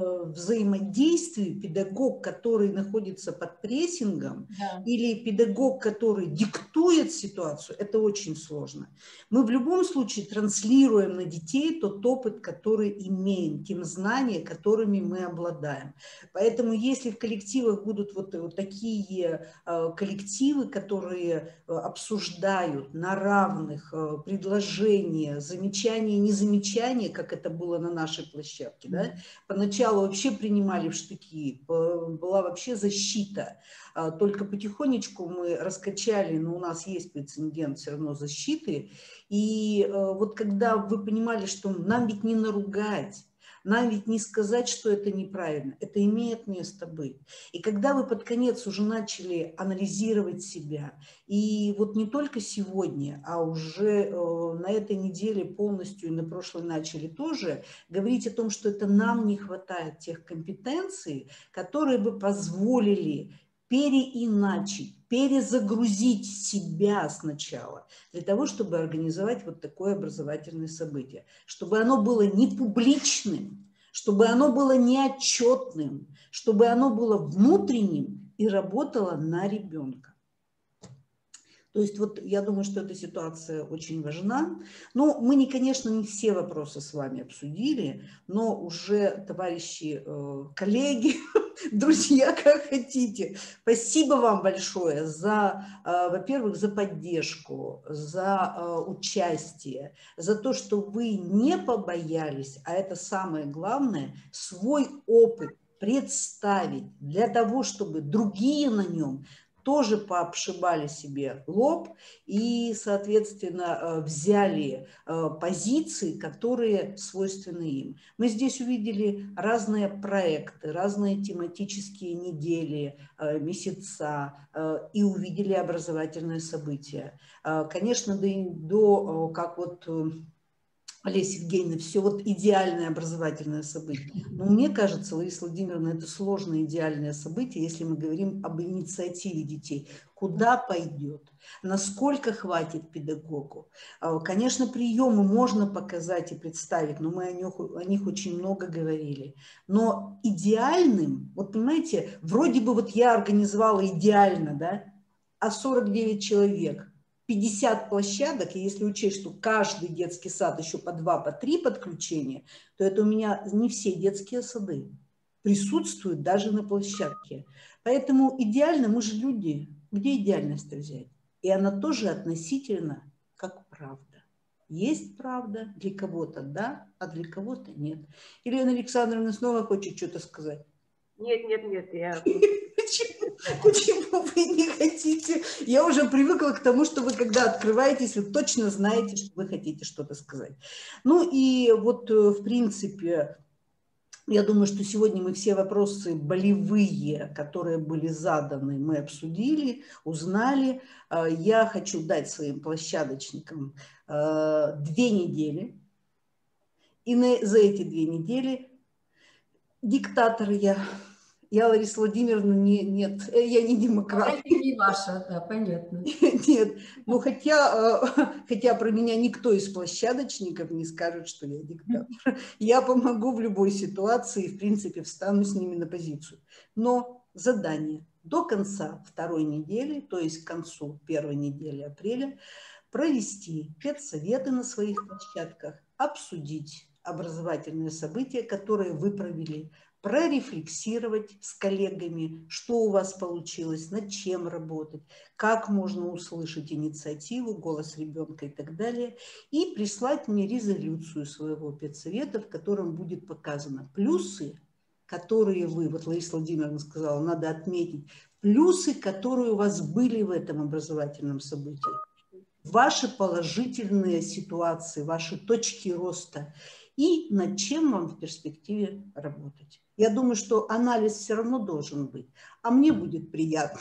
взаимодействию педагог, который находится под прессингом, да. или педагог, который диктует ситуацию, это очень сложно. Мы в любом случае транслируем на детей тот опыт, который имеем, тем знания, которыми мы обладаем. Поэтому если в коллективах будут вот, вот такие коллективы, которые обсуждают на равных предложения, замечания, незамечания, как это было на нашей площадке, да? Поначалу вообще принимали в штыки, была вообще защита, только потихонечку мы раскачали, но у нас есть прецедент все равно защиты, и вот когда вы понимали, что нам ведь не наругать, нам ведь не сказать, что это неправильно, это имеет место быть. И когда вы под конец уже начали анализировать себя, и вот не только сегодня, а уже э, на этой неделе полностью и на прошлой начали тоже говорить о том, что это нам не хватает тех компетенций, которые бы позволили переиначить, перезагрузить себя сначала, для того, чтобы организовать вот такое образовательное событие, чтобы оно было не публичным, чтобы оно было не отчетным, чтобы оно было внутренним и работало на ребенка. То есть вот я думаю, что эта ситуация очень важна. Но мы, не, конечно, не все вопросы с вами обсудили, но уже, товарищи, коллеги, друзья, как хотите, спасибо вам большое за, во-первых, за поддержку, за участие, за то, что вы не побоялись, а это самое главное, свой опыт представить для того, чтобы другие на нем тоже пообшибали себе лоб и, соответственно, взяли позиции, которые свойственны им. Мы здесь увидели разные проекты, разные тематические недели, месяца и увидели образовательные события. Конечно, до, до как вот Олеся Евгеньевна, все вот идеальное образовательное событие. Но мне кажется, Лариса Владимировна, это сложное идеальное событие, если мы говорим об инициативе детей. Куда пойдет? Насколько хватит педагогу? Конечно, приемы можно показать и представить, но мы о них, о них очень много говорили. Но идеальным, вот понимаете, вроде бы вот я организовала идеально, да, а сорок девять человек, пятьдесят площадок, и если учесть, что каждый детский сад еще по два, по три подключения, то это у меня не все детские сады присутствуют даже на площадке. Поэтому идеально, мы же люди, где идеальность взять? И она тоже относительно как правда. Есть правда, для кого-то да, а для кого-то нет. Елена Александровна снова хочет что-то сказать. Нет, нет, нет, я... Почему вы не хотите? Я уже привыкла к тому, что вы, когда открываетесь, вы точно знаете, что вы хотите что-то сказать. Ну и вот, в принципе, я думаю, что сегодня мы все вопросы болевые, которые были заданы, мы обсудили, узнали. Я хочу дать своим площадочникам две недели. И за эти две недели диктатор я... Я, Лариса Владимировна, не, нет, я не демократ. Это не ваша, да, понятно. Нет, ну хотя, хотя про меня никто из площадочников не скажет, что я диктатор. Я помогу в любой ситуации и, в принципе, встану с ними на позицию. Но задание до конца второй недели, то есть к концу первой недели апреля, провести педсоветы на своих площадках, обсудить образовательные события, которые вы провели, прорефлексировать с коллегами, что у вас получилось, над чем работать, как можно услышать инициативу, голос ребенка и так далее, и прислать мне резолюцию своего педсовета, в котором будет показано плюсы, которые вы, вот Лариса Владимировна сказала, надо отметить, плюсы, которые у вас были в этом образовательном событии, ваши положительные ситуации, ваши точки роста, и над чем вам в перспективе работать. Я думаю, что анализ все равно должен быть, а мне будет приятно.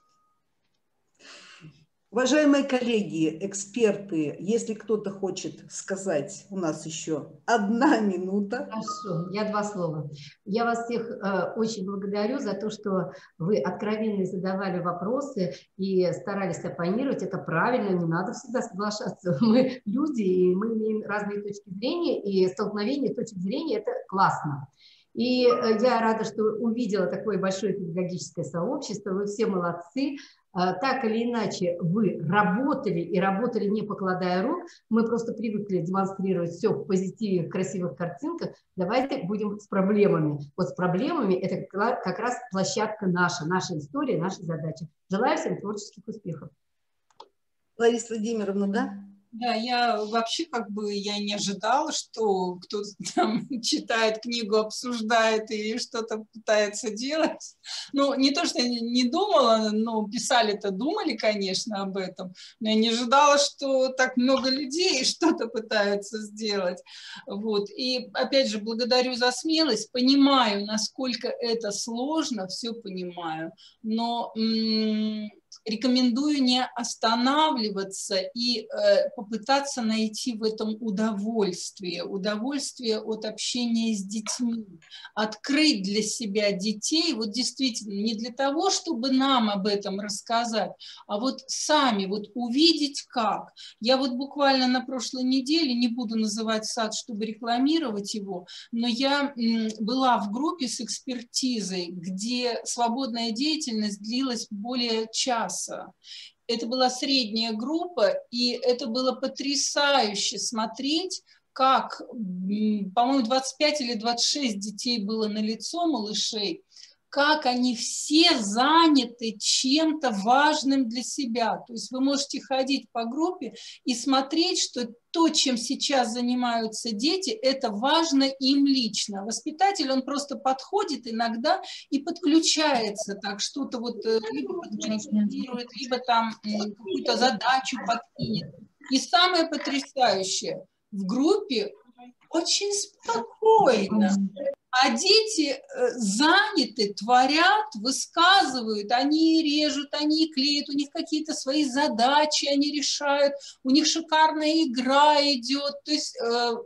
Уважаемые коллеги, эксперты, если кто-то хочет сказать, у нас еще одна минута. Хорошо, я два слова. Я вас всех э, очень благодарю за то, что вы откровенно задавали вопросы и старались оппонировать. Это правильно, не надо всегда соглашаться. Мы люди, и мы имеем разные точки зрения, и столкновение точек зрения – это классно. И я рада, что увидела такое большое педагогическое сообщество. Вы все молодцы. Так или иначе, вы работали и работали, не покладая рук. Мы просто привыкли демонстрировать все в позитиве, в красивых картинках. Давайте будем с проблемами. Вот с проблемами это как раз площадка наша, наша история, наша задача. Желаю всем творческих успехов. Лариса Владимировна, да? Да, я вообще как бы я не ожидала, что кто-то там читает книгу, обсуждает и что-то пытается делать. Ну, не то, что я не думала, но писали-то думали, конечно, об этом, но я не ожидала, что так много людей что-то пытаются сделать. Вот. И опять же, благодарю за смелость, понимаю, насколько это сложно, все понимаю, но... М- рекомендую не останавливаться и э, попытаться найти в этом удовольствие, удовольствие от общения с детьми, открыть для себя детей, вот действительно, не для того, чтобы нам об этом рассказать, а вот сами вот увидеть как. Я вот буквально на прошлой неделе, не буду называть сад, чтобы рекламировать его, но я м, была в группе с экспертизой, где свободная деятельность длилась более часа. Это была средняя группа, и это было потрясающе смотреть, как, по-моему, двадцать пять или двадцать шесть детей было на лицо, малышей, как они все заняты чем-то важным для себя. То есть вы можете ходить по группе и смотреть, что то, чем сейчас занимаются дети, это важно им лично. Воспитатель, он просто подходит иногда и подключается, так что-то вот либо подкорректирует, либо там какую-то задачу подкинет. И самое потрясающее, в группе очень спокойно А дети заняты, творят, высказывают, они режут, они клеят, у них какие-то свои задачи они решают, у них шикарная игра идет. То есть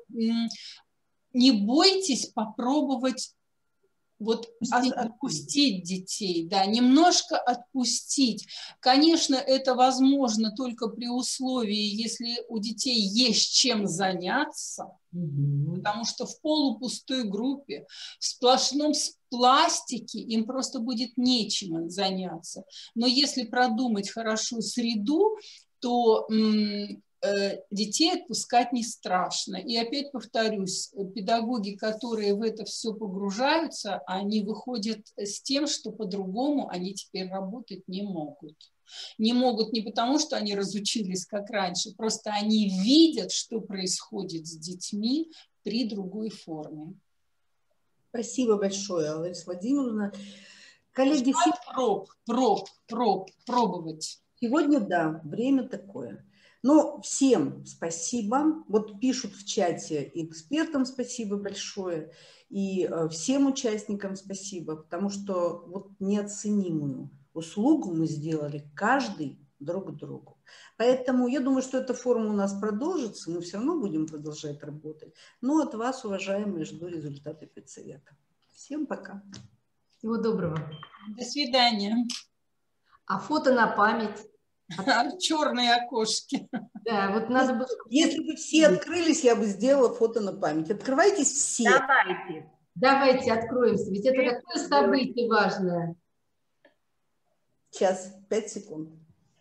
не бойтесь попробовать вот отпустить детей, да, немножко отпустить. Конечно, это возможно только при условии, если у детей есть чем заняться, mm-hmm. потому что в полупустой группе, в сплошном пластике им просто будет нечем заняться. Но если продумать хорошо среду, то м- детей отпускать не страшно. И опять повторюсь, педагоги, которые в это все погружаются, они выходят с тем, что по-другому они теперь работать не могут. Не могут не потому, что они разучились как раньше, просто они видят, что происходит с детьми при другой форме. Спасибо большое, Лариса Владимировна. Коллеги, проб, проб, проб, пробовать. Сегодня, да, время такое. Ну, всем спасибо. Вот пишут в чате и экспертам спасибо большое, и всем участникам спасибо, потому что вот неоценимую услугу мы сделали каждый друг другу. Поэтому я думаю, что эта форма у нас продолжится, мы все равно будем продолжать работать. Но от вас, уважаемые, жду результаты педсовета. Всем пока. Всего доброго. До свидания. А фото на память? Черные окошки. Да, вот надо было... Если бы все открылись, я бы сделала фото на память. Открывайтесь все. Давайте. Давайте откроемся, ведь это такое событие важное. Сейчас, пять секунд.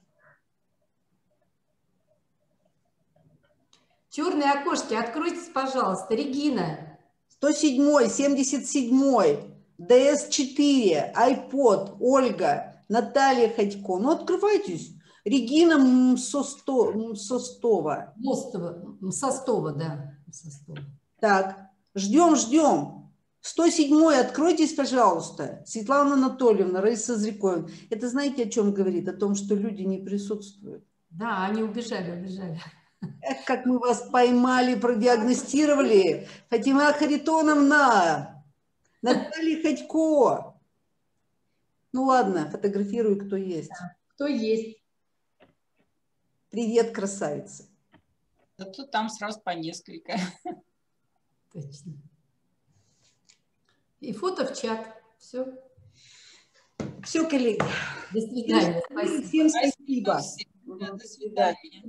Черные окошки, откройтесь, пожалуйста. Регина. сто седьмой, семьдесят седьмой, дэ эс четыре, айпод, Ольга, Наталья Ходько. Ну, открывайтесь. Регина Состо, Состова. Мостова, Состова, да. Состова. Так, ждем, ждем. сто седьмой, откройтесь, пожалуйста. Светлана Анатольевна, Раиса Зрикоевна. Это знаете, о чем говорит? О том, что люди не присутствуют. Да, они убежали, убежали. Эх, как мы вас поймали, продиагностировали. Фатима Харитоновна, Наталья Ходько. Ну ладно, фотографирую, кто есть. Да, кто есть. Привет, красавица. Зато там сразу по несколько. Точно. И фото в чат. Все. Все, коллеги. До свидания. Всем спасибо. До свидания.